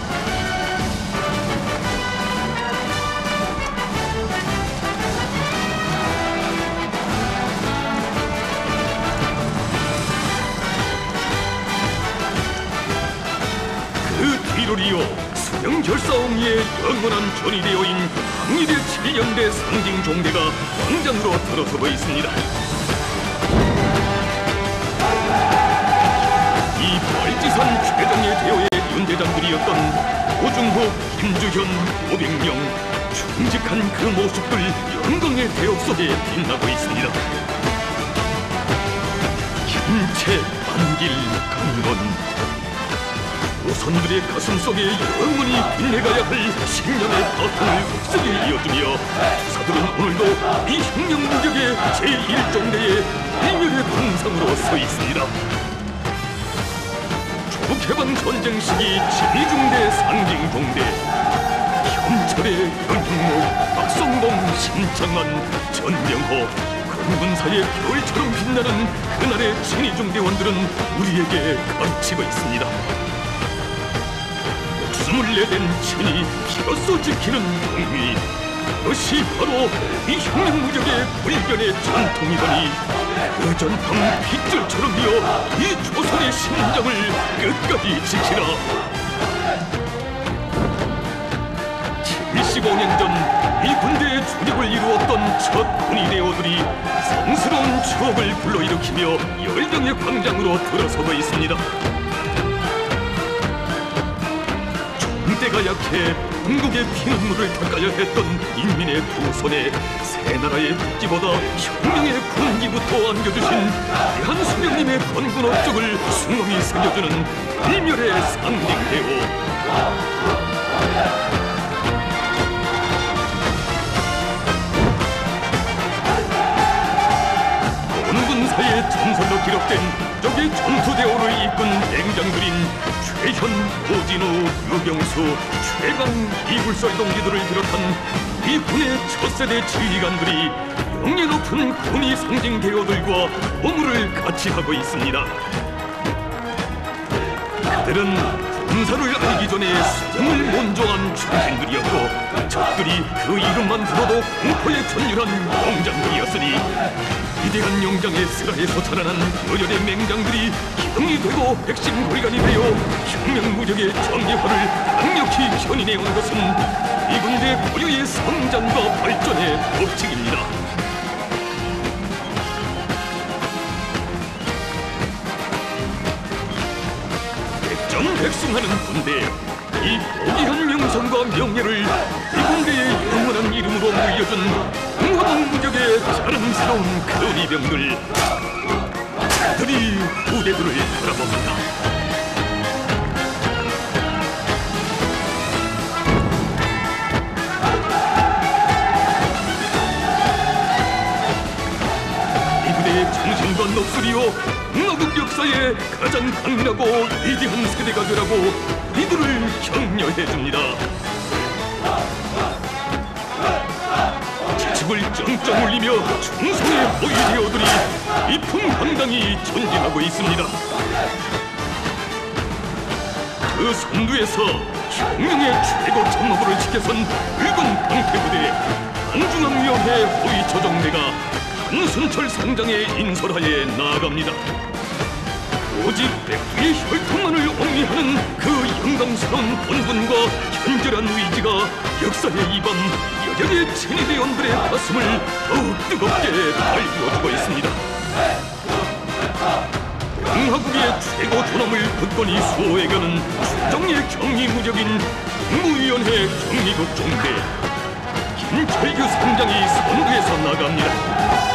그 뒤를 이어 수령결사옹리의 영원한 전이되어인 항일의 칠 년대 상징 종대가 광장으로 들어서고 있습니다. 이 발지선 최정예 대호의 윤대장들이었던 오중호, 김주현, 오백명 충직한 그 모습들 영광의 대역 속에 빛나고 있습니다. 김채, 안길, 강건 조선들의 가슴 속에 영원히 빛내가야 할 신념의 바탕을 흡수게 이어주며 투사들은 오늘도 이 혁명무적의 제일 종대의 일멸의 방상으로 서 있습니다. 조국해방 전쟁 시기 지휘중대 상징 종대 현철의 연형목, 박성봉, 심창만, 전명호 군사의 별처럼 빛나는 그날의 지휘중대원들은 우리에게 가르치고 있습니다. 목숨을 내댄 친히 피로써 지키는 동미 그것이 바로 이 혁명무적의 불변의 전통이더니 그 전통 핏줄처럼 이어 이 조선의 심장을 끝까지 지키라. 칠십오 년 전 이 군대의 주력을 이루었던 첫 군의대오들이 성스러운 추억을 불러일으키며 열병의 광장으로 들어서고 있습니다. 때가 약해 한국의 피눈물을 닦아야 했던 인민의 두 손에 새 나라의 국기보다 혁명의 군기부터 안겨주신 대한 수령님의 건군 업적을 숭엄히 새겨주는 일멸의 상징대호. 건군사의 전설로 기록된 적의 전투대오를 이끈 맹장들인 최현, 오진우, 유경수, 최강, 이불설 동지들을 비롯한 이 군의 첫 세대 지휘관들이 영예 높은 군의 상징 대오들과 보물을 같이 하고 있습니다. 그들은 군사를 알기 전에 수정을 먼저한 중진들이었고 적들이 그 이름만 들어도 공포에 전율한 용장들이었으니 위대한 용장의 슬하에서 자라난 여열의 맹장들이 기둥이 되고 백신 고리관이 되어 혁명무적의 정예화를 강력히 견인해온 것은 이 군대 고유의 성장과 발전의 법칙입니다. 백전백승하는 군대, 이 고귀한 명성과 명예를 이 군대의 영원한 이름으로 물려준 흥화국무적의 자랑스러운 근위병들, 그들이 부대들을 바라봅니다. 이 부대의 정신과 녹슬이요 흥화국 역사의 가장 강인하고 위대한 세대가 되라고 이들을 격려해줍니다. 목을 쩡쩡 울리며 충성의 호위되어들이 위풍당당히 전진하고 있습니다. 그 선두에서 혁명의 최고 참모부를 지켜선 붉은 방패부대 안중앙위원회 호위 조정대가 한순철 상장의 인솔하에 나아갑니다. 오직 백두의 혈통만을 옹리하는 그 영광스러운 본분과 현결한 의지가 역사의 이밤 여전히 친위대원들의 가슴을 더욱 뜨겁게 달구어주고 있습니다. 강화국의 최고 존엄을 굳건히 수호해가는 최정예 경리무적인 국무위원회 경리국 종대 김철규 상장이 선두에서 나갑니다.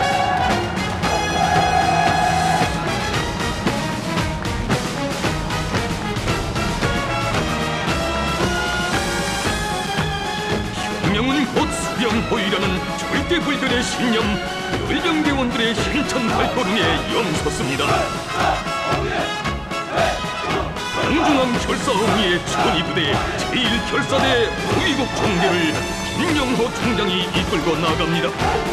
혁명은 곧 수령호위라는 절대불변의 신념 열병대원들의 힘찬 발걸음에 영섰습니다. 안중앙 결사응위의 천이부대 제일 결사대 호위국 종대를 김영호 총장이 이끌고 나갑니다.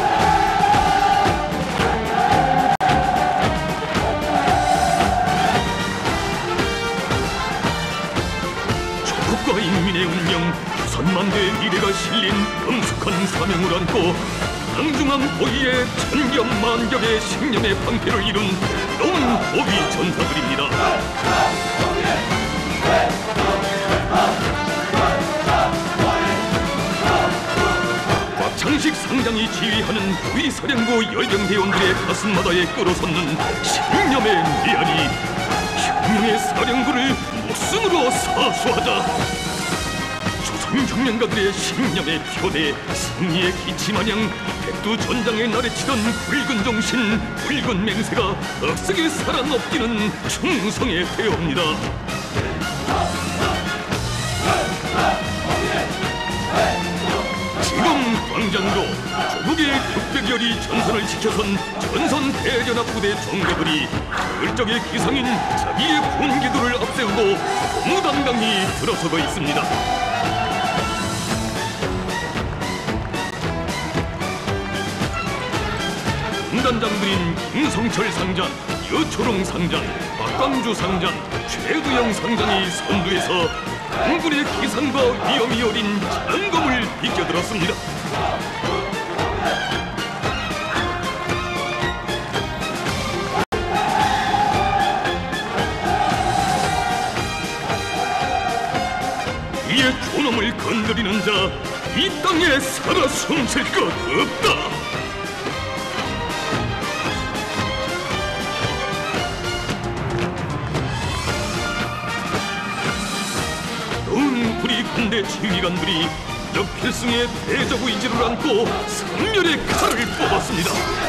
조국과 인민의 운명 조선만대의 미래가 실린 엄숙한 사명을 안고 안중앙 호위의 천견만견의 신념의 방패를 이룬 놀라운 호위 전사들입니다. 곽창식 상장이 지휘하는 호위 사령부 열병대원들의 가슴마다에 끌어섰는 신념의 메아리 혁명의 사령부를 목숨으로 사수하자. 혁명가들의 신념의 표대 승리의 기치마냥 백두 전장에 나래치던 붉은 정신 붉은 맹세가 억세게 살아넘기는 충성의 배옵니다. 지금 광장으로 조국의 육백여리 전선을 지켜선 전선 대전합부대 정대들이 열적의 기상인 자기의 군기도를 앞세우고 고무당당히 들어서고 있습니다. 단장들인 김성철 상장, 여초롱 상장, 박광주 상장, 최두영 상장이 선두에서 강군의 기상과 위험이 어린 장검을 비껴들었습니다. 이의 존엄을 건드리는 자, 이 땅에 살아 숨쉴 것 없다. 우리 군대 지휘관들이 적 필승의 대적 의지를 안고 선멸의 칼을 뽑았습니다.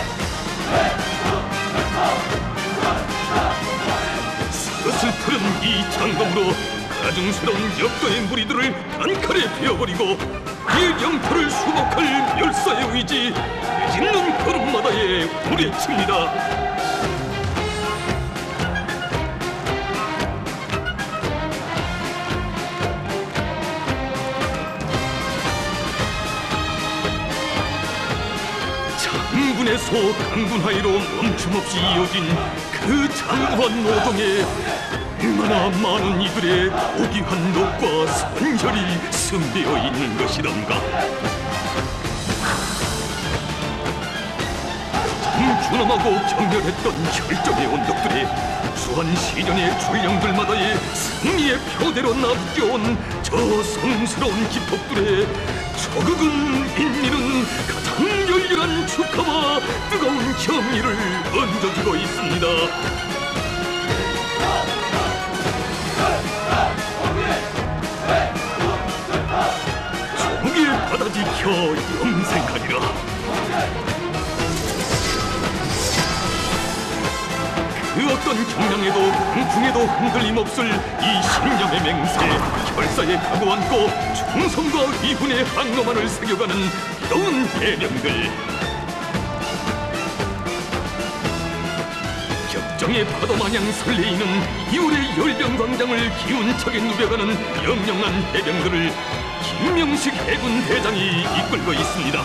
서슬푸른 이 장검으로 가증스러운 역도의 무리들을 단칼에 베어버리고 이 영토를 수복할 열사의 의지 짓는 걸음마다에 부딪힙니다. 장군에서 강군하이로 멈춤없이 이어진 그 장구한 노동에 얼마나 많은 이들의 고귀한 녹과 선혈이 숨배어 있는 것이던가. 가장 준엄하고 격렬했던 혈정의 언덕들이 수한 시련의 출령들마다의 승리의 표대로 납겨온 저 성스러운 기폭들에 조국은 인민은 가장 열렬한 축하와 뜨거운 경의를 얹어주고 있습니다. 조국의 바다 지켜 영생하리라. 그 어떤 경량에도 강풍에도 흔들림 없을 이 신념의 맹세, 결사의 각오 안고 충성과 위훈의 항로만을 새겨가는 뜨거운 해병들. 격정의 파도마냥 설레이는 이월의 열병광장을 기운차게 누벼가는 영영한 해병들을 김명식 해군 대장이 이끌고 있습니다.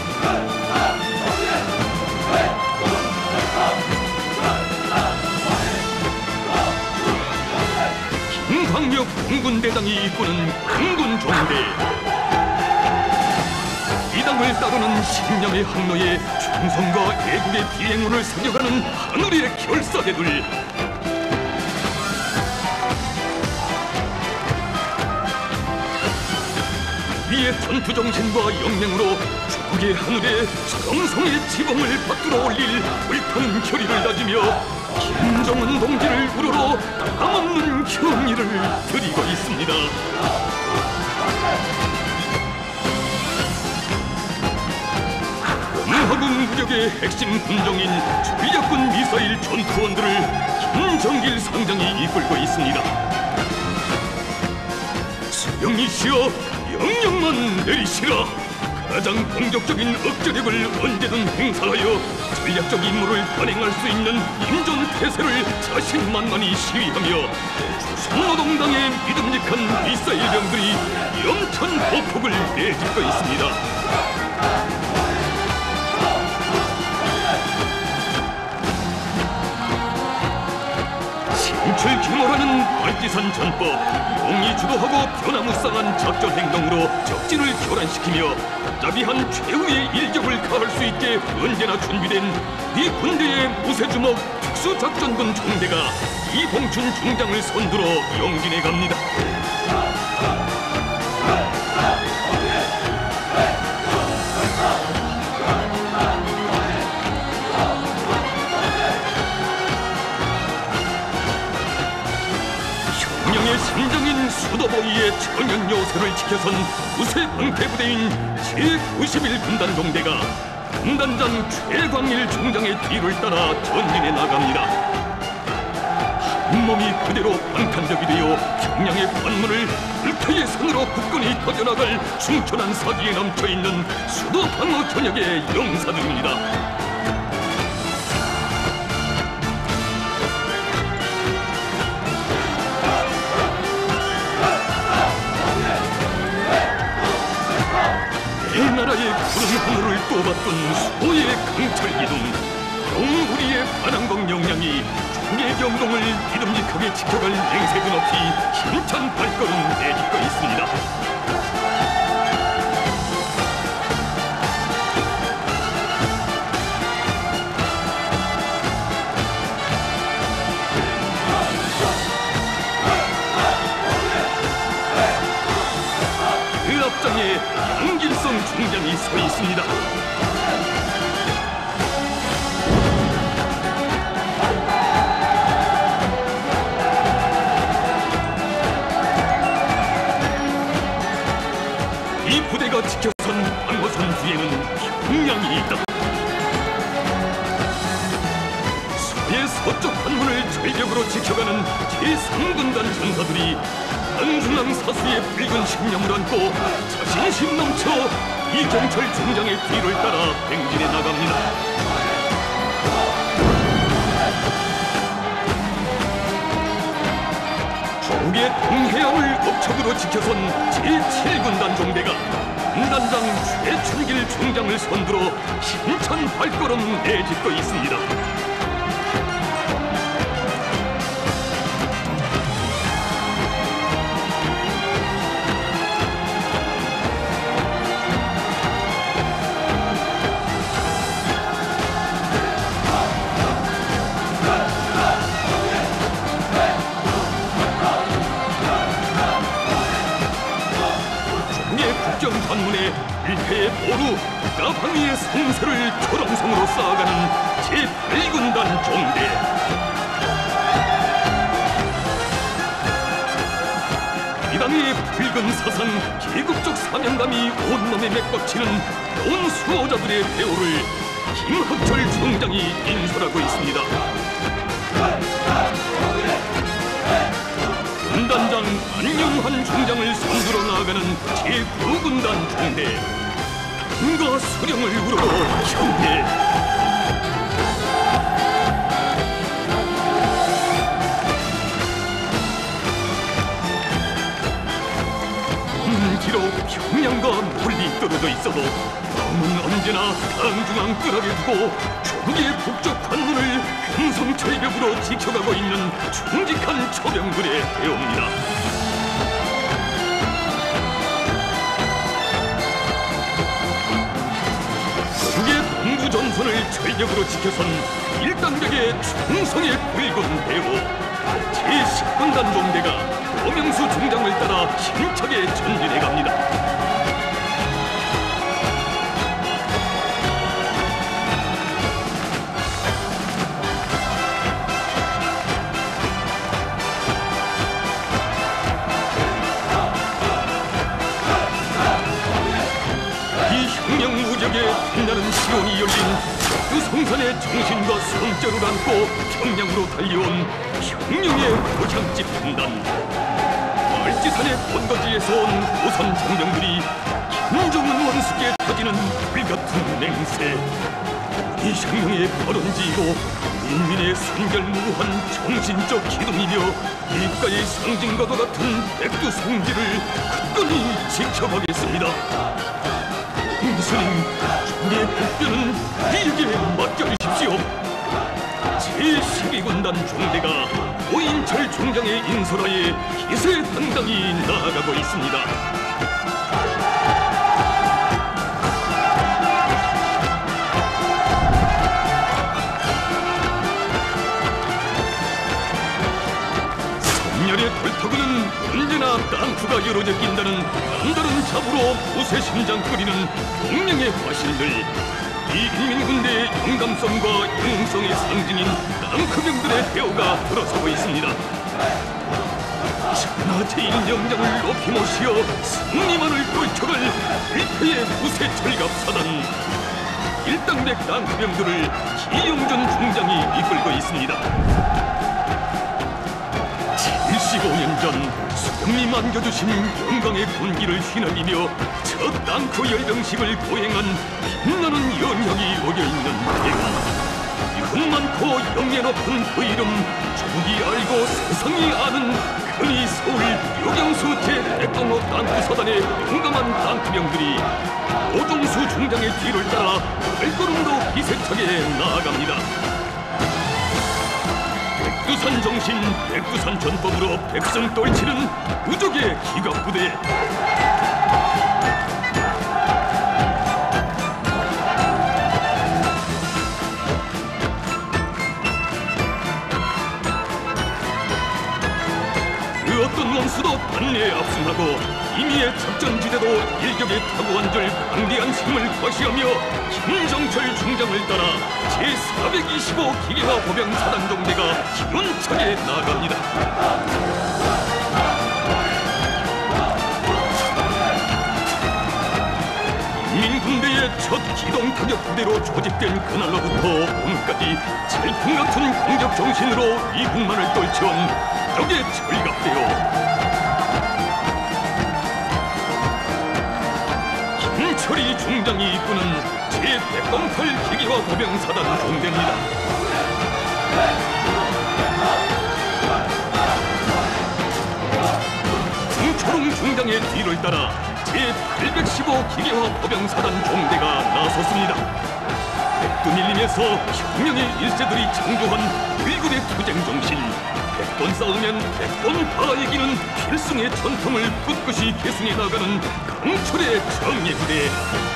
김광력 공군대장이 이끄는 공군종대. 이 당을 따르는 신념의 항로에 충성과 애국의 비행운을 사격하는 하늘의 결사대들. 우리의 전투정신과 영맹으로 조국의 하늘에 정성의 지붕을 받들어 올릴 불타는 결의를 다지며 김정은 동지를 우러러 남없는 경의를 드리고 있습니다. 공화국 무력의 핵심 군종인 주의적군 미사일 전투원들을 김정길 상장이 이끌고 있습니다. 수령이시여 명령만 내리시라. 가장 공격적인 억제력을 언제든 행사하여 전략적 임무를 단행할 수 있는 임전태세를 자신만만히 시위하며 조선노동당의 믿음직한 미사일병들이 영천 보폭을 내딛고 있습니다. 신출 규모라는 발기산 전법, 용이 주도하고 변화무쌍한 작전 행동으로 적진을 교란시키며 자비한 최후의 일격을 가할 수 있게 언제나 준비된 이 군대의 무쇠주먹 특수작전군 총대가 이봉춘 중장을 선두로 용진해 갑니다. 혁명의 심정인 수도보위의 천연 요새를 지켜선 우세 방패부대인 제구십일 군단 종대가 군단장 최광일 중장의 뒤를 따라 전진해 나갑니다. 한 몸이 그대로 방탄적이 되어 평양의 관문을 불타의 산으로 굳건히 터져나갈 충천한 사기에 넘쳐있는 수도 방어 전역의 용사들입니다. 이 나라의 푸른 하늘을 떠받던 수호의 강철기둥, 영 우리의 반항공 역량이 중의 경동을 믿음직하게 지켜갈 맹세도 높이 힘찬 발걸음 내딛고 있습니다. 그 앞장에 양길성 중장이 서 있습니다. 이 부대가 지켜선 방어선 뒤에는 평양이 있다. 서해 서쪽 관문을 전력으로 지켜가는 제삼 군단 전사들이 한중앙 사수의 붉은 신념을 안고 자신심 넘쳐 이경철 중장의 뒤를 따라 행진해 나갑니다. 조국의 동해안을 업적으로 지켜선 제칠 군단 종대가 군단장 최춘길 중장을 선두로 힘찬 발걸음 내딛고 있습니다. 관문에 일패의 보루, 까방이의 성세를 초롱성으로 쌓아가는 제팔 군단 종대. 이 당의 붉은 사상, 계급적 사명감이 온몸에 맥박치는 온 수호자들의 대우를 김학철 중장이 인솔하고 있습니다. 군단장 안영환 중장을 선두로 나아가는 제구 군단 종대. 당과 수령을 우러러 경례. 음, 뒤로 평양과 멀리 떨어져 있어도 마음은 언제나 당중앙 뜰하게 두고 조국의 북쪽 관문을 금성철벽으로 지켜가고 있는 충직한 처병들의 대업니다. 조국의 동부 전선을 철벽으로 지켜선 일당백의 충성의 붉은 대호 제십 군단 종대가 오명수 중장을 따라 힘차게 전진해 갑니다. 이 혁명무적에 빛나는 시온이 열린 그 성산의 정신과 성자를 안고 평양으로 달려온 혁명의 고향집 군단. 말지산의 본거지에서 온 고선 장병들이 김정은 원수께 터지는 불같은 맹세. 이 혁명의 발원지이고 인민의 순결무한 정신적 기둥이며 일가의 상징과도 같은 백두성지를 굳건히 지켜가겠습니다. 스님, 종의 복변은 우리에게 맡겨주십시오. 제십이 군단 종대가 오인철 중장의 인솔하에 기세 당당히 나아가고 있습니다. 선열의 돌파구는 언제나 땅프가 열어져 낀다는 남다른 잡으로 무쇠 심장 끓이는 동명의 화신들. 이 인민군대의 용감성과 영웅성의 상징인 땅크병들의 대우가 들어서고 있습니다. 천하 제일 영장을 높이 모시어 승리만을 떨쳐갈 일패의 무쇠 철갑 사단. 일당백 땅크병들을 기영준 중장이 이끌고 있습니다. 칠십오 년 전 수령님 안겨주신 영광의 군기를 휘날리며 첫 땅크 열병식을 보행한 빛나는 연혁이 녹여있는 대원. 군 많고 영예 높은 그 이름 조국이 알고 세상이 아는 근위 서울 요경수 제백동호 땅크 사단의 용감한 땅크병들이 오종수 중장의 뒤를 따라 발걸음도 기세차게 나아갑니다. 백두산 정신, 백두산 전법으로 백성 떨치는 우족의 기갑부대. 그 어떤 원수도 단내에 압승하고 이미의 작전지대도 일격에 타고 앉을 강대한 힘을 과시하며 김정철 중장을 따라 제사백이십오 기계화 보병 사단 종대가 힘차게 나아갑니다. 인민군대의 첫 기동 타격 부대로 조직된 그날로부터 오늘까지 질풍 같은 공격 정신으로 이국만을 떨쳐온 적의 철갑대요. 김철이 중장이 이끄는 제백공팔 기계화 보병 사단 종대입니다. 김초롱 중장의 뒤를 따라 제팔백십오 기계화 보병 사단 종대가 나섰습니다. 백두밀림에서 혁명의 일세들이 창조한 일군의 투쟁 정신, 백번 싸우면 백번 다 이기는 필승의 전통을 꿋꿋이 계승해 나가는 강철의 정예부대.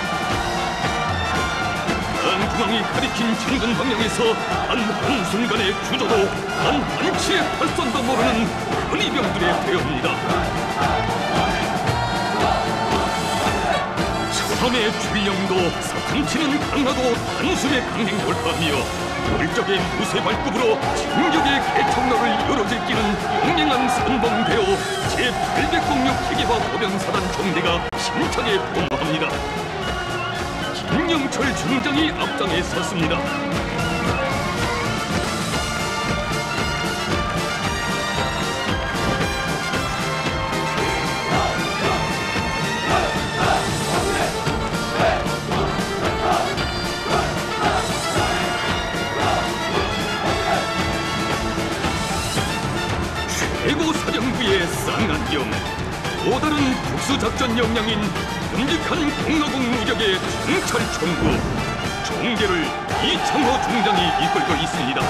땅중앙이 가리킨 진군 방향에서 단 한순간의 주저도 단 한치의 발선도 모르는 근위병들의 대업입니다. 처음의 출령도 사슴치는 강하고 단숨에 강행 돌파하며 열적의 무쇠 발급으로 진격의 개척로를 열어제끼는 용맹한 선봉대오 제팔백육 기계화 보병사단 총대가 힘차게 폭로합니다. 김영철 중장이 앞장에 섰습니다. 최고사령부의 쌍안경, 또 다른 특수작전 역량인 끔찍한 공로국 무력의 정찰총구 종대를 이창호 중장이 이끌고 있습니다.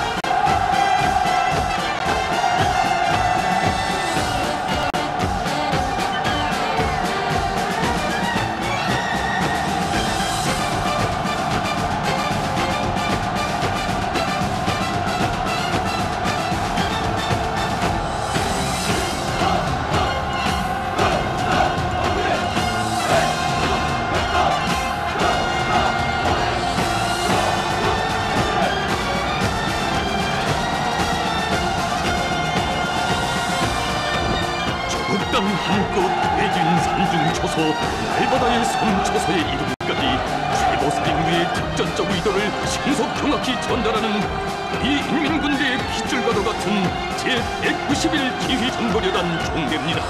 한껏 해진 산중 초소, 날바다의 섬 초소의 이름까지 최고 사령부의 작전적 의도를 신속 정확히 전달하는 우리 인민군대의 핏줄과도 같은 제백구십일 기휘전거旅단 종대입니다.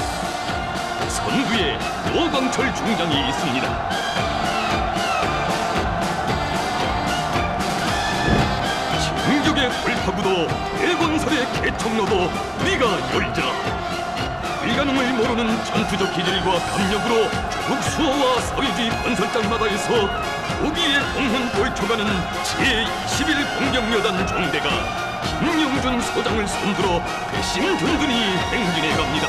선두에 노광철 중장이 있습니다. 진격의 돌파구도 대건설의 개척로도 우리가 열자. 불가능을 모르는 전투적 기질과 감력으로 조국 수호와 사회주의 건설장마다에서 고기에 공헌 돌초가는 제이십일 공격여단 종대가 김영준 소장을 손들어 배심 든든히 행진해 갑니다.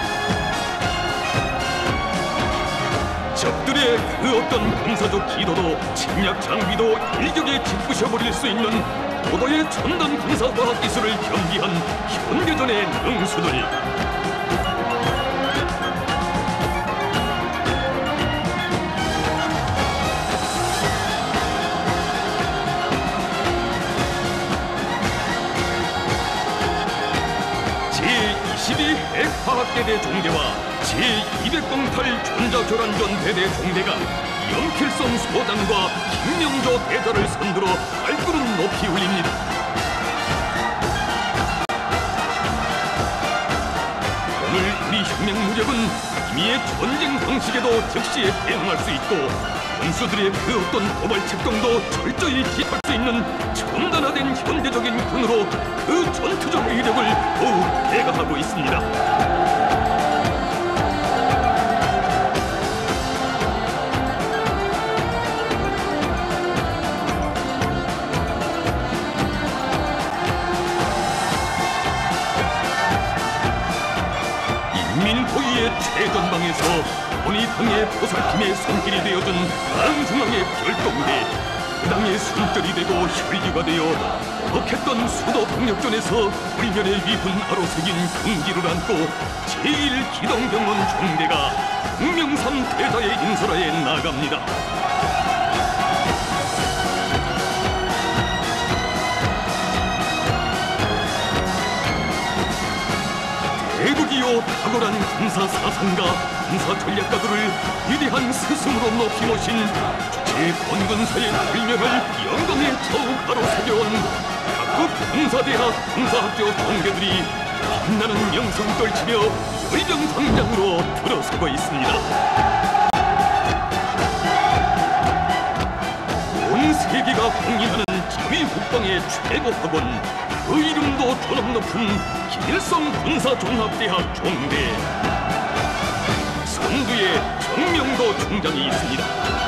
적들의 그 어떤 군사적 기도도 침략 장비도 일격에 짓부셔버릴 수 있는 고도의 첨단 군사과학 기술을 겸비한 현대전의 능수들. 제이십이 핵화학대대 종대와 제이백 공팔 전자교란전 대대 종대가 영필성 소장과 김명조 대자를 선두로 발걸음 높이 올립니다. 오늘 우리 혁명 무력은 이미의 전쟁 방식에도 즉시에 대응할 수 있고 군수들의 그 어떤 도발 책동도 철저히 기할 수 있는 첨단화된 현대적인 군으로 그 전투적 위력을 더욱 배가하고 있습니다. 인민포위의 최전방에서 본이 당의 보살팀의 손길이 되어준 당중앙의 별동대, 그 당의 숨결이 되고 혈기가 되어 벅했던 수도 병력전에서 우리면의 위훈 아로새긴 긍지를 안고 제일 기동병원 종대가 흥명삼 대자의 인설하에 나갑니다. 대국이요 탁월한 군사 사상가, 군사 전략가들을 위대한 스승으로 높이 모신 주체 본군사의 불명을 영광에 더욱 가로새겨온 각국 군사대학 군사학교 동계들이 빛나는 명성을 떨치며 열병 광장으로 들어서고 있습니다. 온 세계가 공인하는 자위국방의 최고 학원, 그 이름도 존엄 높은 김일성 군사종합대학 종대. 선두에 정명도 중장이 있습니다.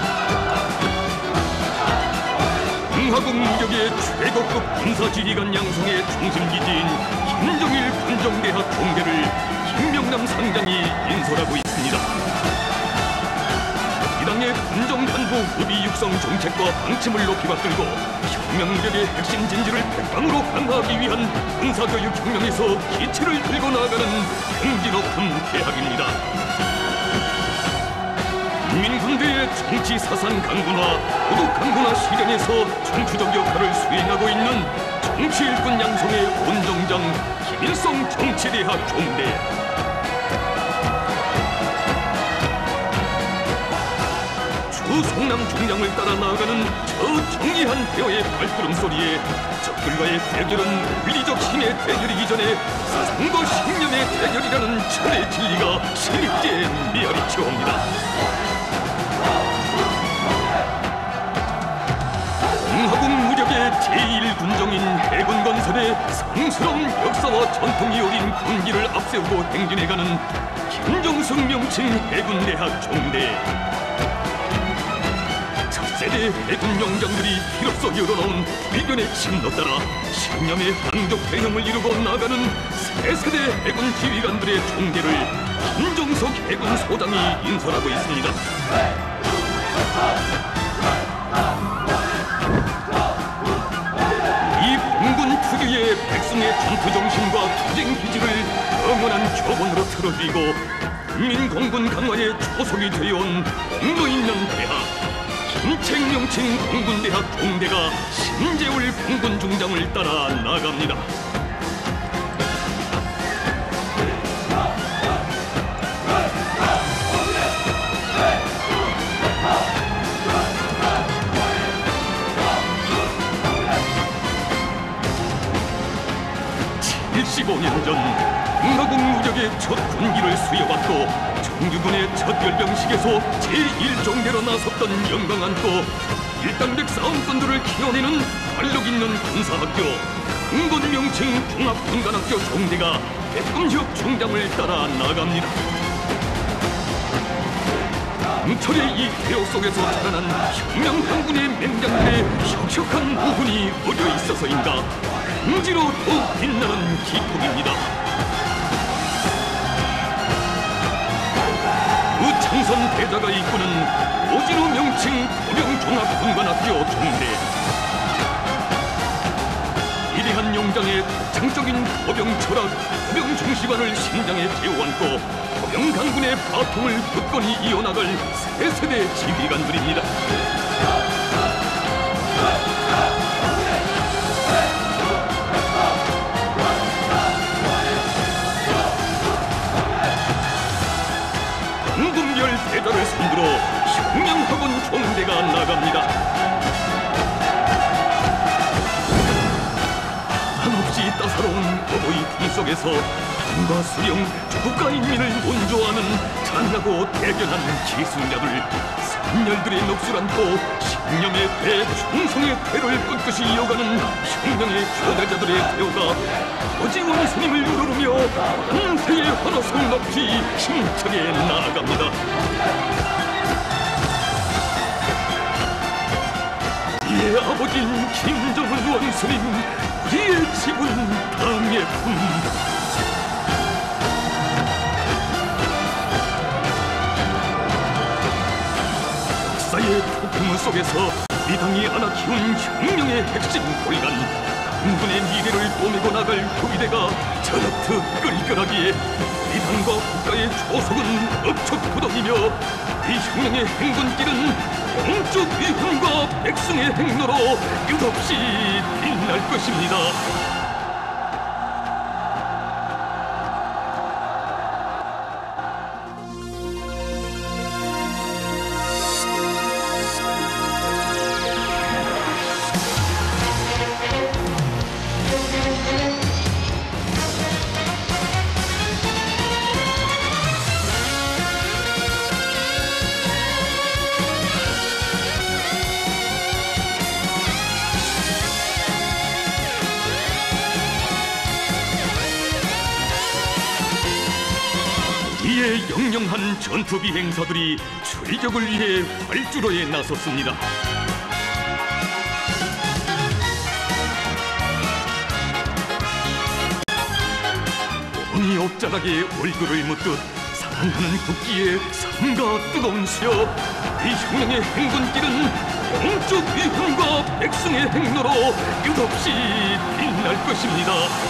공화국 무력의 최고급 군사지휘관 양성의 중심기지인 김정일 군정대학 종대를 김명남 상장이 인솔하고 있습니다. 이 당의 군정간부 후비 육성 정책과 방침을 높이 받들고 혁명무력의 핵심 진지를 백방으로 강화하기 위한 군사교육 혁명에서 기치를 들고 나아가는 경지 높은 대학입니다. 인민군대의 정치 사상 강군화, 도덕 강군화 실현에서 전투적 역할을 수행하고 있는 정치 일꾼 양성의 온정장 김일성 정치대학 종대. 성남 중량을 따라 나아가는 저 정의한 대어의 발걸음 소리에 적들과의 대결은 물리적 힘의 대결이기 전에 사상과 신념의 대결이라는 철의 진리가 실제 메아리 채웁니다. 공화국 무력의 제일 군정인 해군 건설의 성스러운 역사와 전통이 어린 군기를 앞세우고 행진해가는 김정숙 명칭 해군대학 종대. 차세대 해군 용장들이 비로소 열어놓은 위변의 침노 따라 신념의 항적 대형을 이루고 나가는 새 세대 해군 지휘관들의 종대를 김정숙 해군 소장이 인솔하고 있습니다. 이 봉군 특유의 백성의 전투 정신과 투쟁 기질을 영원한 교본으로 틀어주고 국민공군 강화에 초석이 되어온 공로 있는 대학 김책명칭 공군대학 종대가 신재울 공군 중장을 따라 나갑니다. 칠십오 년 전 공화국 무력의 첫 군기를 수여받고 정규군의 첫 열병식에서 제일 종대로 나섰던 영광한 또 일당백 싸움꾼들을 키워내는 활력 있는 군사학교 공군 명칭 종합군관학교 종대가 백금혁 중장을 따라 나갑니다. 강철의 이 대호 속에서 자라난 혁명항군의 맹장들의 혁혁한 부분이 어려 있어서인가 긍지로 더욱 빛나는 기폭입니다. 그 창선 대자가 이끄는 오진우 명칭 포병종합군관학교 종대. 위대한 용장의 독창적인 포병 철학, 포병 중시관을 심장에 제어안고 포병 강군의 바통을 굳건히 이어나갈 새 세대 지휘관들입니다. 황금별 대자를 손들어 혁명학원 종대가 나갑니다. 한없이 따사로운 어버이 품 속에서 국가 수령, 국가인민을 논조하는 찬나고 대견한 기술자들, 선열들의 넋을 안고 신념의 대, 충성의 대를 끝끝이 이어가는 혁명의 교대자들의 대우가 오징어 스님을 우르르며 한세의 환호성 높이 힘차게 나아갑니다. 우리의 아버진 김정은 원스님, 우리의 지분 당의 품. 역사의 폭풍 속에서 이 당이 하나 키운 혁명의 핵심 골간 공군의 미래를 뽐내고 나갈 교위대가 저렇듯 끌끌하기에 이 당과 국가의 초석은 업적부동이며 이 혁명의 행군길은 공적 위훈과 백성의 행로로 끝없이 빛날 것입니다. 이에 영영한 전투 비행사들이 출격을 위해 활주로에 나섰습니다. 몸이 옥자락에 얼굴을 묻듯 사랑하는 국기에 삼가 뜨거운 수여, 이 혁명의 행군길은 공적 위훈과 백성의 행로로 끝없이 빛날 것입니다.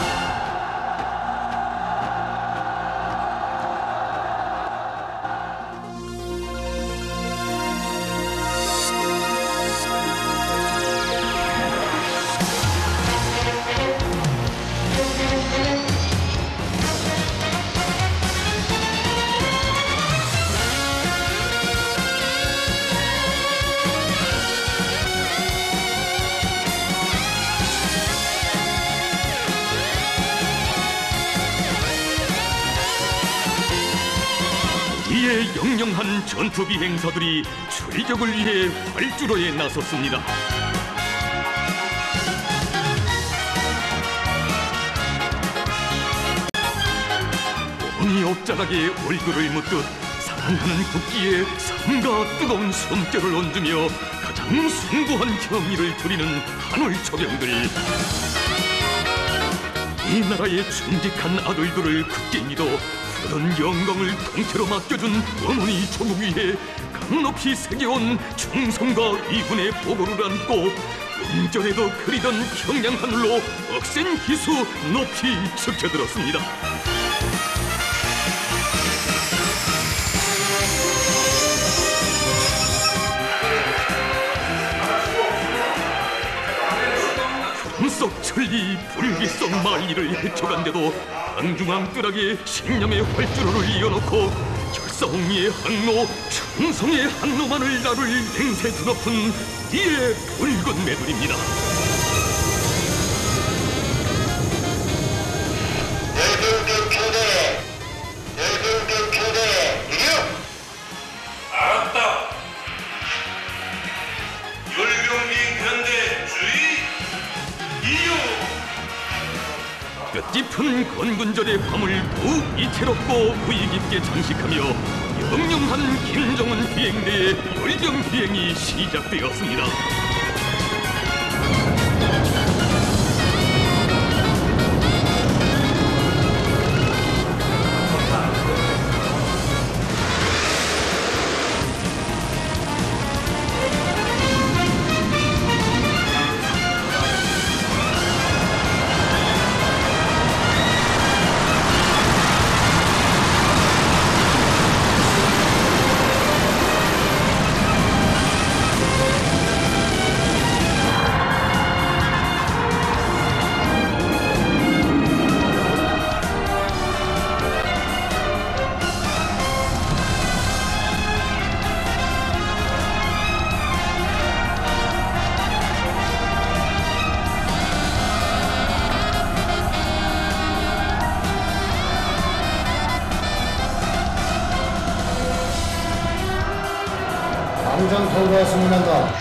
이에 영영한 전투 비행사들이 출격을 위해 활주로에 나섰습니다. 몸이 어머니 옷자락에 얼굴을 묻듯 사랑하는 국기에 삼가 뜨거운 숨결을 얹으며 가장 숭고한 경의를 드리는 한올 초병들. 이 나라의 충직한 아들들을 굳게 믿어 그런 영광을 통째로 맡겨준 어머니 조국 위에 강높이 새겨온 충성과 이군의 보고를 안고 음전에도 그리던 평양 하늘로 억센 기수 높이 지켜들었습니다. 금속 천리 불기성 만리를 헤쳐간데도 안중앙 뜰하게 신념의 활주로를 이어놓고 결사홍리의 항로, 충성의 항로만을 나를 냉세 드높은 이의 붉은 매들입니다. 열병대 표대, 열병대 표대, 이겨! 알았다. 열병민 편대 주의, 이유! 뜻깊은 건군절의 밤을 더욱 이채롭고 의의 깊게 장식하며 영영한 김정은 비행대의 열병 비행이 시작되었습니다. 당장 통과 승인한다.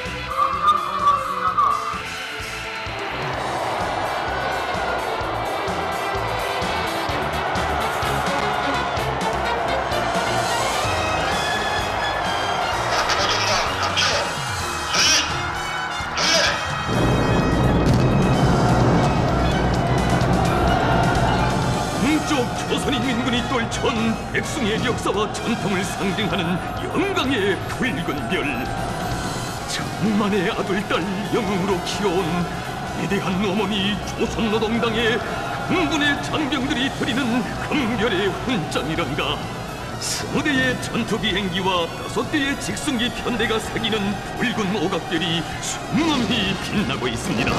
동쪽 조선인민군이 떨쳐온 백승의 역사와 전통을 상징하는 영광의 붉은 별. 천만의 아들, 딸 영웅으로 키워온 위대한 어머니 조선노동당의 강군의 장병들이 드리는 금별의 훈장이란가. 스무 대의 전투 비행기와 다섯 대의 직승기 편대가 새기는 붉은 오각별이 순엄히 빛나고 있습니다.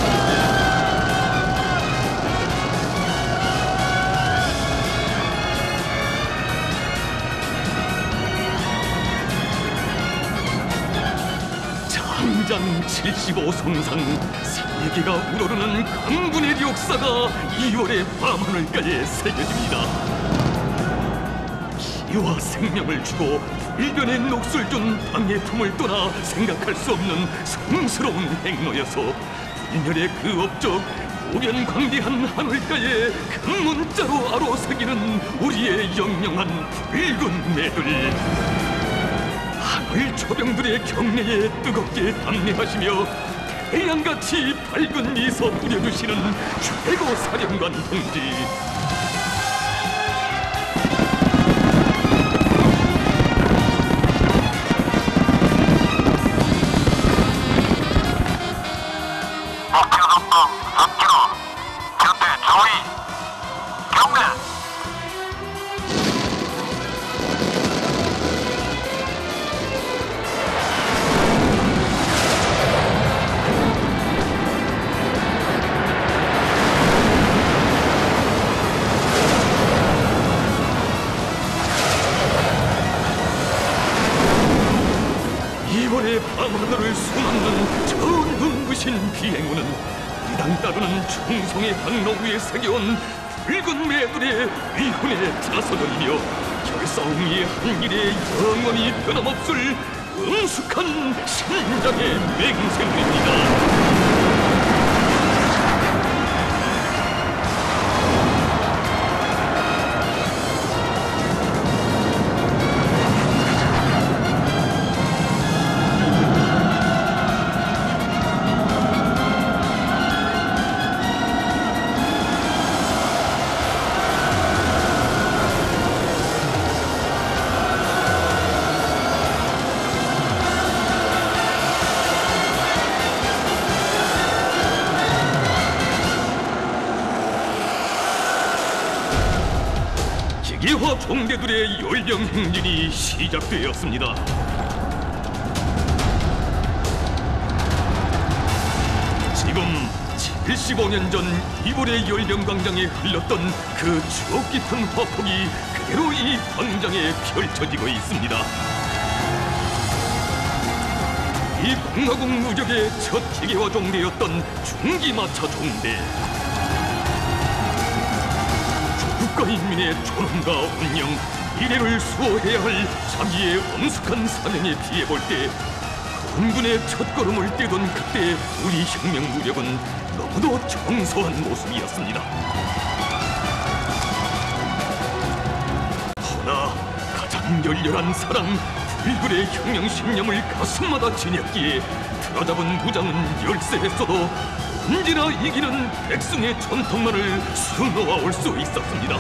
장장 칠십오 성상 세계가 우러르는 강군의 역사가 이월의 밤하늘가에 새겨집니다. 피와 생명을 주고 불변의 녹슬 준 땅의 품을 떠나 생각할 수 없는 성스러운 행로여서 불멸의 그 업적 오변 광대한 하늘가에 큰 문자로 아로새기는 우리의 영영한 붉은 매들. 하늘 초병들의 경례에 뜨겁게 담례하시며 태양같이 밝은 미소 뿌려주시는 최고 사령관 동지. 목표 속도 삼 킬로미터, 현대 조이, 경례. 이번의 밤하늘을 수놓는 저 눈부신 비행우는 이당 따르는 충성의 항로 위에 새겨온 붉은 매들의 위훈에 자서들이며 결사홍리의 한길에 영원히 변함없을 음숙한 신장의 맹세물입니다. 군과 종대들의 열병 행진이 시작되었습니다. 지금 칠십오 년 전 이볼의 열병광장에 흘렀던 그 추억 깊은 화폭이 그대로 이 광장에 펼쳐지고 있습니다. 이 공화국 무적의 첫 기계화 종대였던 중기마차 종대. 국가 인민의 존엄과 운영, 미래를 수호해야 할 자기의 엄숙한 사명에 비해 볼 때 건군의 첫걸음을 떼던 그때 우리 혁명 무력은 너무도 청소한 모습이었습니다. 허나 가장 열렬한 사랑, 불굴의 혁명 신념을 가슴마다 지녔기에 틀어잡은 무장은 열세했어도 언제나 이기는 백성의 전통만을 수놓아올 수 있었습니다.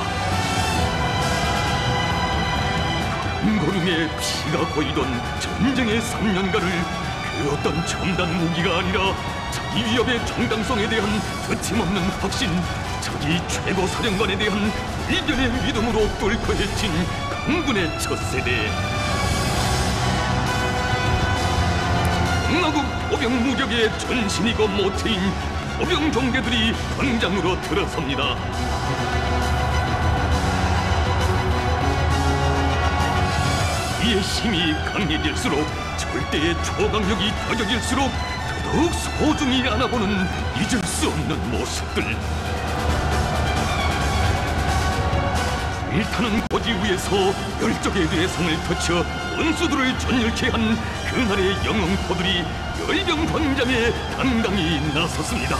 한 걸음에 피가 고이던 전쟁의 삼 년간을 그 어떤 첨단 무기가 아니라 자기 위협의 정당성에 대한 거침없는 확신, 자기 최고 사령관에 대한 일견의 믿음으로 뚫고 헤친 강군의 첫 세대. 공화국 포병 무력의 전신이고 모태인 포병 종대들이 광장으로 들어섭니다. 이의 힘이 강해질수록 절대의 초강력이 더뎌질수록 더더욱 소중히 안아보는 잊을 수 없는 모습들. 불타는 고지 위에서 열적의 뇌성을 터쳐 원수들을 전율케 한 그날의 영웅포들이 열병 광장에 당당히 나섰습니다.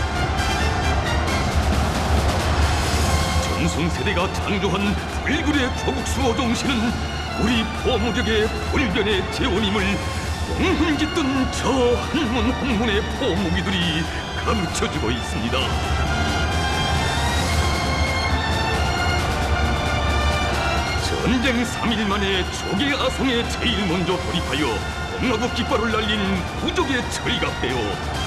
전승세대가 창조한 불굴의 조국 수호 정신은 우리 포무력의 불변의 재원임을 공훈짓던 저 한문 한문의 포무기들이 가르쳐주고 있습니다. 전쟁 삼 일 만에 조계 아성에 제일 먼저 돌입하여 공화국 깃발을 날린 부족의 철갑대요.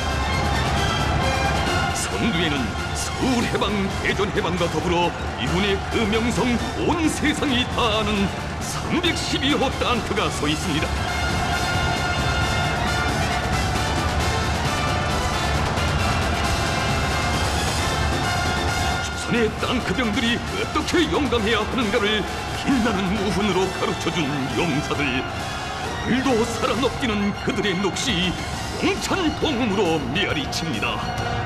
선두에는 서울 해방, 대전 해방과 더불어 이군의 그 명성 온 세상이 다 아는 삼백십일 호 탱크가 서 있습니다. 조선의 탱크병들이 어떻게 용감해야 하는가를 빛나는 무훈으로 가르쳐준 용사들. 오늘도 살아넘기는 그들의 넋이 용찬 동음으로 메아리칩니다.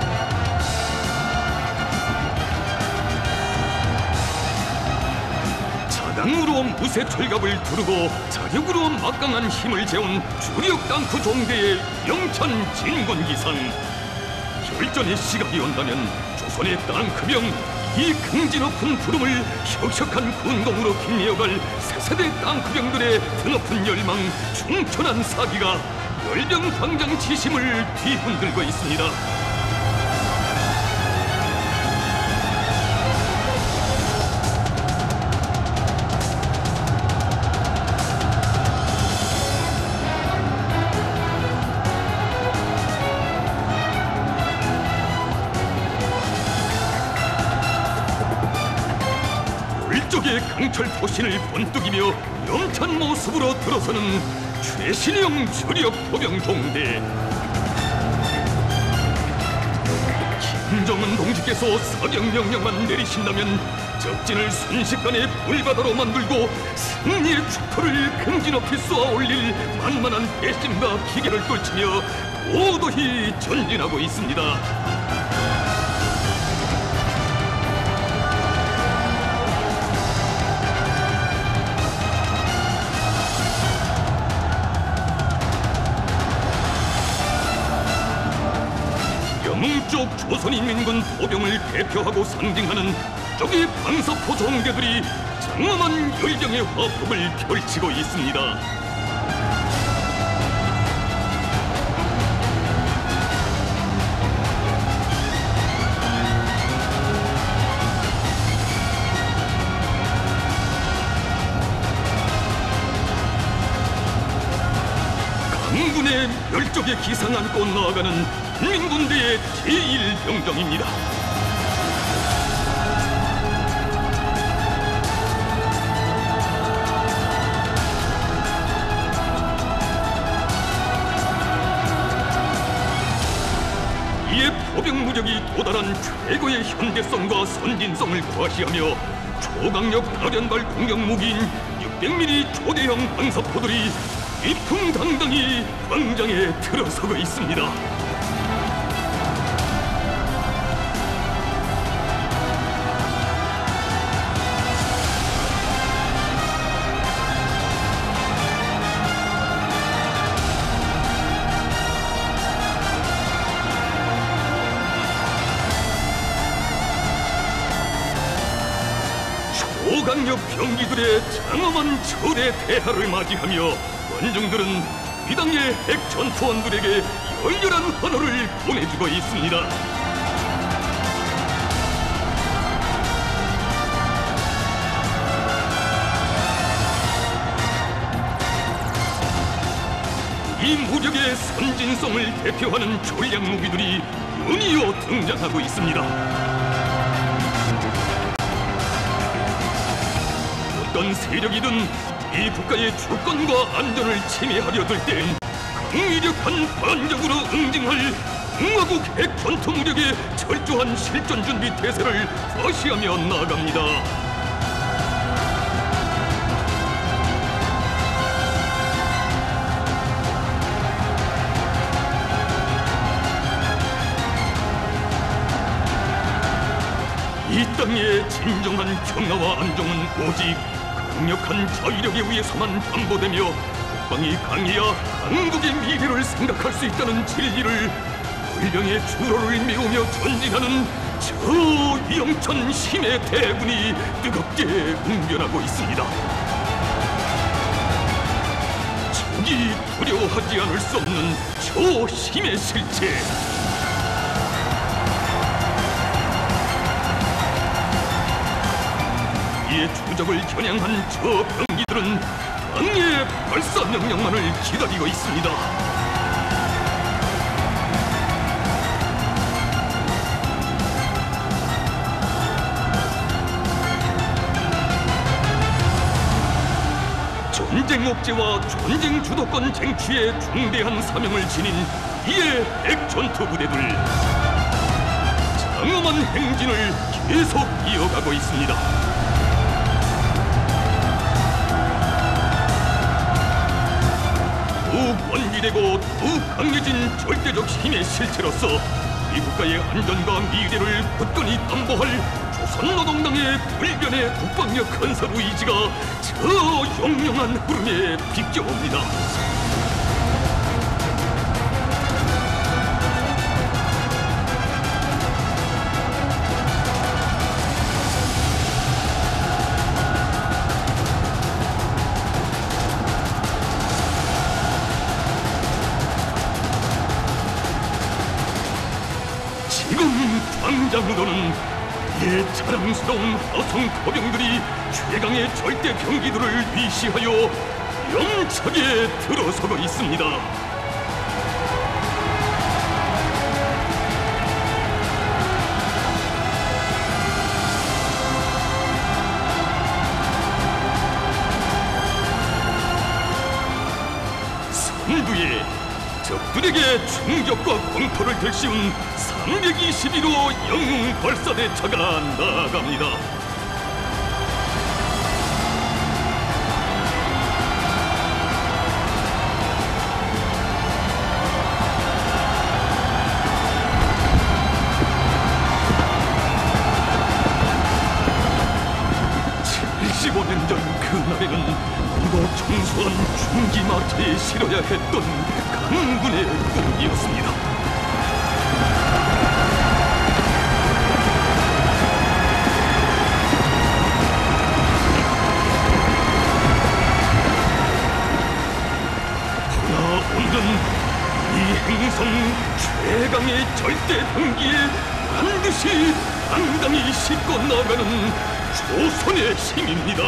자강으로 무쇠 철갑을 두르고 자격으로 막강한 힘을 재운 주력 탱크 종대의 영찬 진군기상. 결전의 시각이 온다면 조선의 탱크병 이 긍지 높은 부름을 혁혁한 군공으로 빛내어갈 새세대 탱크병들의 드높은 열망, 충천한 사기가 열병 광장 지심을 뒤흔들고 있습니다. 쪽의 강철 포신을 번뜩이며 영찬 모습으로 들어서는 최신형 주력 포병 종대. 김정은 동지께서 사격 명령만 내리신다면 적진을 순식간에 불바다로 만들고 승리의 축포를 긍지 높이 쏘아 올릴 만만한 배심과 기계를 떨치며 고도히 전진하고 있습니다. 영웅쪽 조선인민군 포병을 대표하고 상징하는 쪽의 방사포 종대들이 장엄한 열병의 화폭을 펼치고 있습니다. 강군의 멸족의 기상 안고 나아가는 국민군대의 제일 병정입니다. 이에 포병 무력이 도달한 최고의 현대성과 선진성을 과시하며 초강력 다련발 공격 무기인 육백 밀리미터 초대형 방사포들이 위풍당당히 광장에 들어서고 있습니다. 초강력 병기들의 장엄한 철의 대하를 맞이하며 원정들은 이 당의 핵 전투원들에게 열렬한 환호를 보내주고 있습니다. 이 무력의 선진성을 대표하는 전략 무기들이 연이어 등장하고 있습니다. 어떤 세력이든 이 국가의 주권과 안전을 침해하려 들 땐 강력한 반격으로 응징할 공화국 핵 전투 무력의 철저한 실전 준비 태세를 과시하며 나아갑니다. 이 땅의 진정한 평화와 안정은 오직 강력한 자위력에 의해서만 담보되며 국방이 강해야 한국의 미래를 생각할 수 있다는 진리를 불령의 주로를 메우며 전진하는 저 위엄찬 힘의 대군이 뜨겁게 응변하고 있습니다. 적이 두려워하지 않을 수 없는 저 힘의 실체, 이에 추적을 겨냥한 저 병기들은 당의 발사 명령만을 기다리고 있습니다. 전쟁 억제와 전쟁 주도권 쟁취의 중대한 사명을 지닌 이에 핵 전투 부대들, 장엄한 행진을 계속 이어가고 있습니다. 더욱 원기되고 더욱 강해진 절대적 힘의 실체로서 이 국가의 안전과 미래를 굳건히 담보할 조선노동당의 불변의 국방력 건설 의지가 저 용용한 흐름에 비껴옵니다. 당장으로는 이에 자랑스러운 화성 포병들이 최강의 절대 병기들을 위시하여 영차게 들어서고 있습니다. 선두에 적들에게 충격과 공포를 들씌운 삼백이십일 호 영웅 발사대차가 나아갑니다. 칠십오 년 전 그날에는 고도 청소한 중기마차에 실어야 했던 강군의 꿈이었습니다. 이 행성 최강의 절대 병기에 반드시 당당히 싣고 나가는 조선의 힘입니다.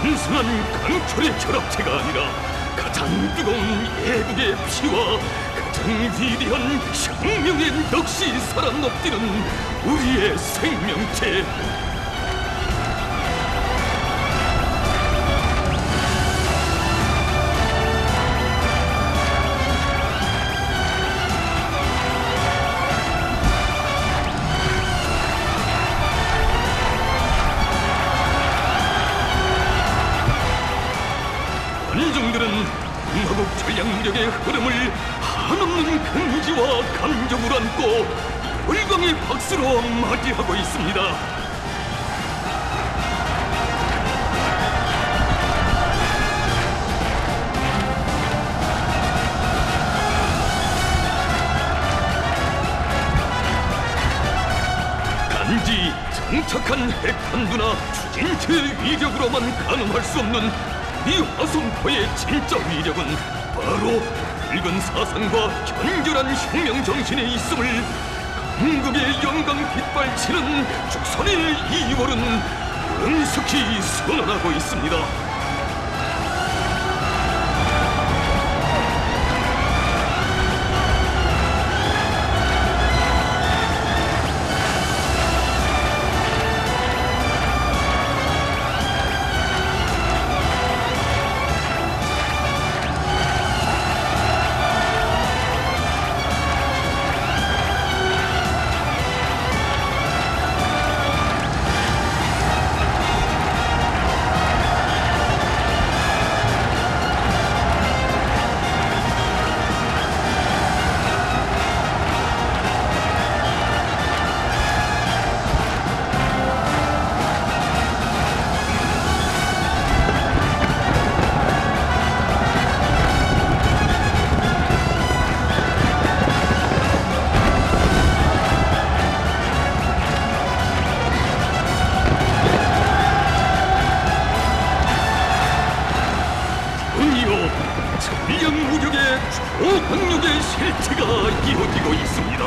단순한 강철의 결합체가 아니라 가장 뜨거운 애국의 피와 가장 위대한 혁명의 넋이 살아 넘뛰는 우리의 생명체. 관중들은 한국 전략무력의 흐름을 한없는 긍지와 감격을 안고 열광의 박수로 맞이하고 있습니다. 단지 장착한 핵탄두나 추진체의 위력으로만 가능할 수 없는 이 화성포의 진짜 위력은 바로 붉은 사상과 견결한 혁명 정신에 있음을 한국의 영광 빗발치는 조선의 이월은 엄숙히 선언하고 있습니다. 전략무력의 초강력의 실체가 이루어지고 있습니다.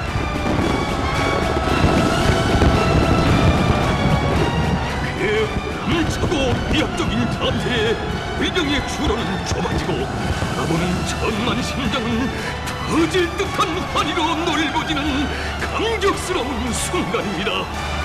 그의 힘차고 위압적인 자세에 의경의 주로는 좁아지고 바라보는 천만 심장은 터질 듯한 환희로 넓어지는 감격스러운 순간입니다.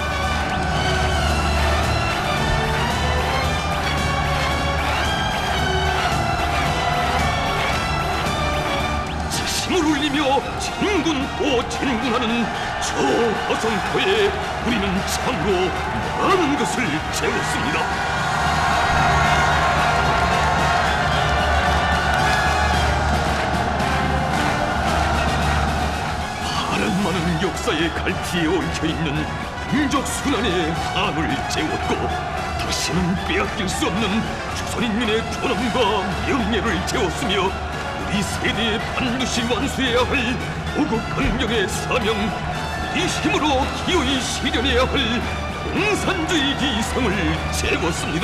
힘을 울리며 진군 또 진군하는 저 화성포에 우리는 참으로 많은 것을 채웠습니다. 파란 많은 역사의 갈피에 얽혀있는 민족 순환의 한을 채웠고 다시는 빼앗길 수 없는 조선인민의 존엄과 명예를 채웠으며 이 세대에 반드시 완수해야 할 고국 강경의 사명, 이 힘으로 기어이 실현해야 할 공산주의 이상을 채웠습니다.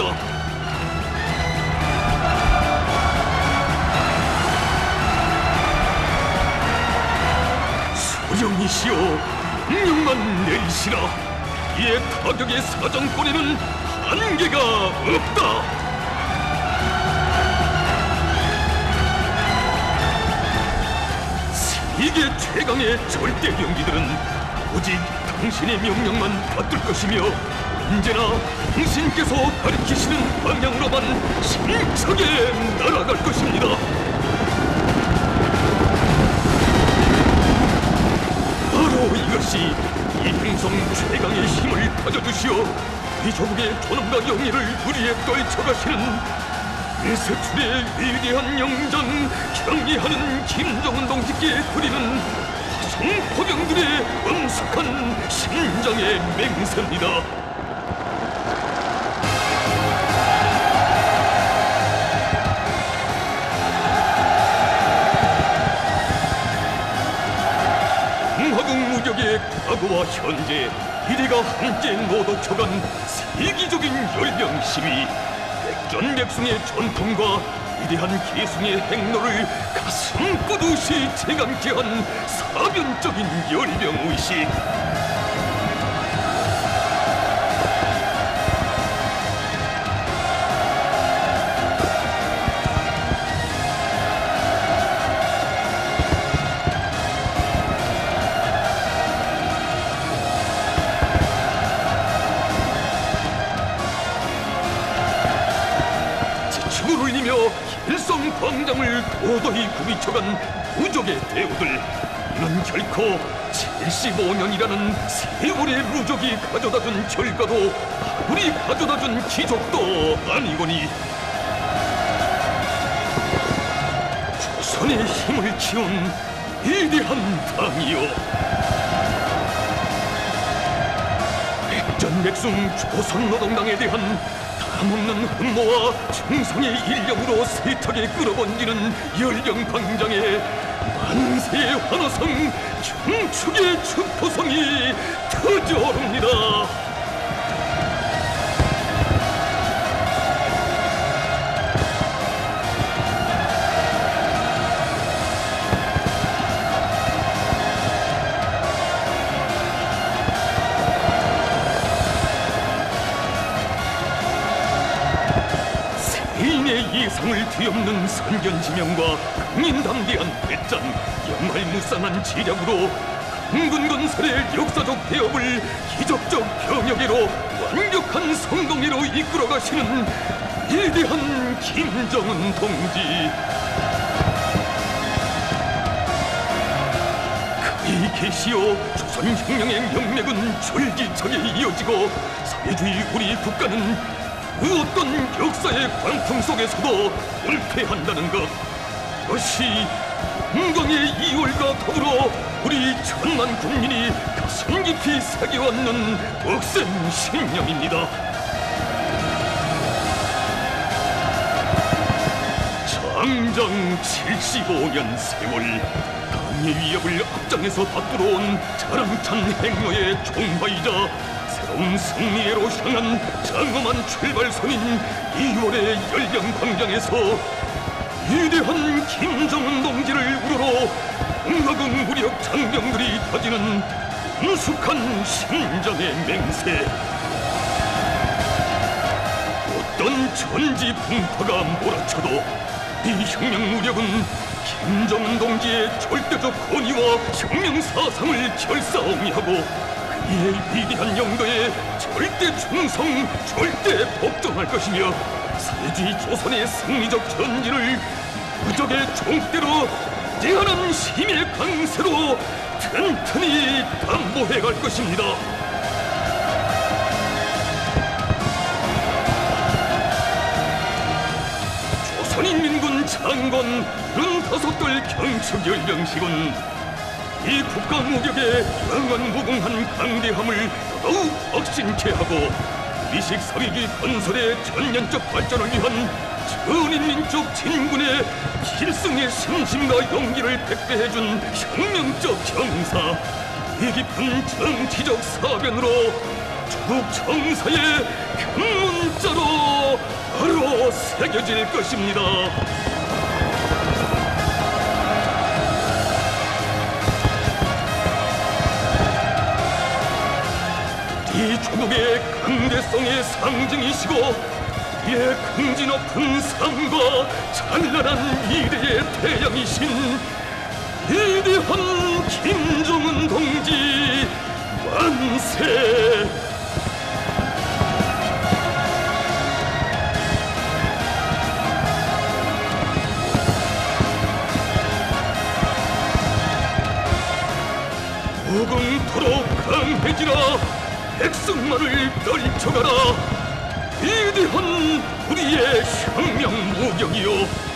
소령이시여, 명령만 내리시라. 이에 타격의 사정권에는 한계가 없다. 이게 최강의 절대 경기들은 오직 당신의 명령만 받들 것이며 언제나 당신께서 가리키시는 방향으로만 힘차게 날아갈 것입니다. 바로 이것이 이 행성 최강의 힘을 가져주시어 이 조국의 존엄과 영예를 우리에 떨쳐가시는 서출의 위대한 영전, 경리하는 김정은 동지께 드리는 화성포병들의 엄숙한 심장의 맹세입니다. 한국 무력의 과거와 현재, 이래가 함께 노독쳐간 세계적인 열병 시위, 백전백승의 전통과 위대한 계승의 행로를 가슴 뻗듯이 체감케 한 사변적인 열병의식. 열병 광장을 도도히 굽이쳐간 루족의 대우들, 이는 결코 칠십오 년이라는 세월의 루족이 가져다준 결과도 아무리 가져다준 기적도 아니거니 조선의 힘을 키운 위대한 당이요, 백전백승 조선노동당에 대한 담없는 흠모와 충성의 일념으로 세탁에 끌어번지는 열병광장에 만세의 환호성, 경축의 축포성이 터져오릅니다. 예상을 뒤엎는 선견지명과 강인담대한 배짱, 영할무쌍한 지략으로 강군건설의 역사적 대업을 기적적 병역으로 완벽한 성공회로 이끌어가시는 위대한 김정은 동지. 그의 계시오 조선혁명의 명맥은 줄기차게 이어지고 사회주의 우리 국가는 그 어떤 역사의 광풍 속에서도 불패한다는 것, 이것이 영광의 이월과 더불어 우리 천만 국민이 가슴 깊이 새겨왔는 억센 신념입니다. 장장 칠십오 년 세월, 강의 위협을 앞장에서 바꾸러온 자랑찬 행로의 총바이자 새로운 승리회로 향한 장엄한 출발선인 이월의 열병광장에서 위대한 김정은 동지를 우러러 공화국 무력 장병들이 다지는 엄숙한 심장의 맹세. 어떤 천지 풍파가 몰아쳐도 이 혁명 무력은 김정은 동지의 절대적 권위와 혁명 사상을 결사옹이하고 이의 위대한 영도에 절대 충성, 절대 복종할 것이며 사회주의 조선의 승리적 전진을 무적의 총대로 대한한 힘의 강세로 튼튼히 담보해 갈 것입니다. 조선인민군 장관 칠십오 돌 경축 열병식은 이 국가 무격에 영원무궁한 강대함을 더욱 확신케 하고 미식 사회주의 건설의 전면적 발전을 위한 전인민족 진군의 필승의 신심과 용기를 백배해준 혁명적 경사, 이 깊은 정치적 사변으로 조국 정사의 큰 문자로 바로 새겨질 것입니다. 이 조국의 강대성의 상징이시고 이의 긍지 높은 삶과 찬란한 미래의 태양이신 위대한 김정은 동지 만세! 무궁토록 강해지라 백성만을 떨쳐가라. 위대한 우리의 혁명 무경이요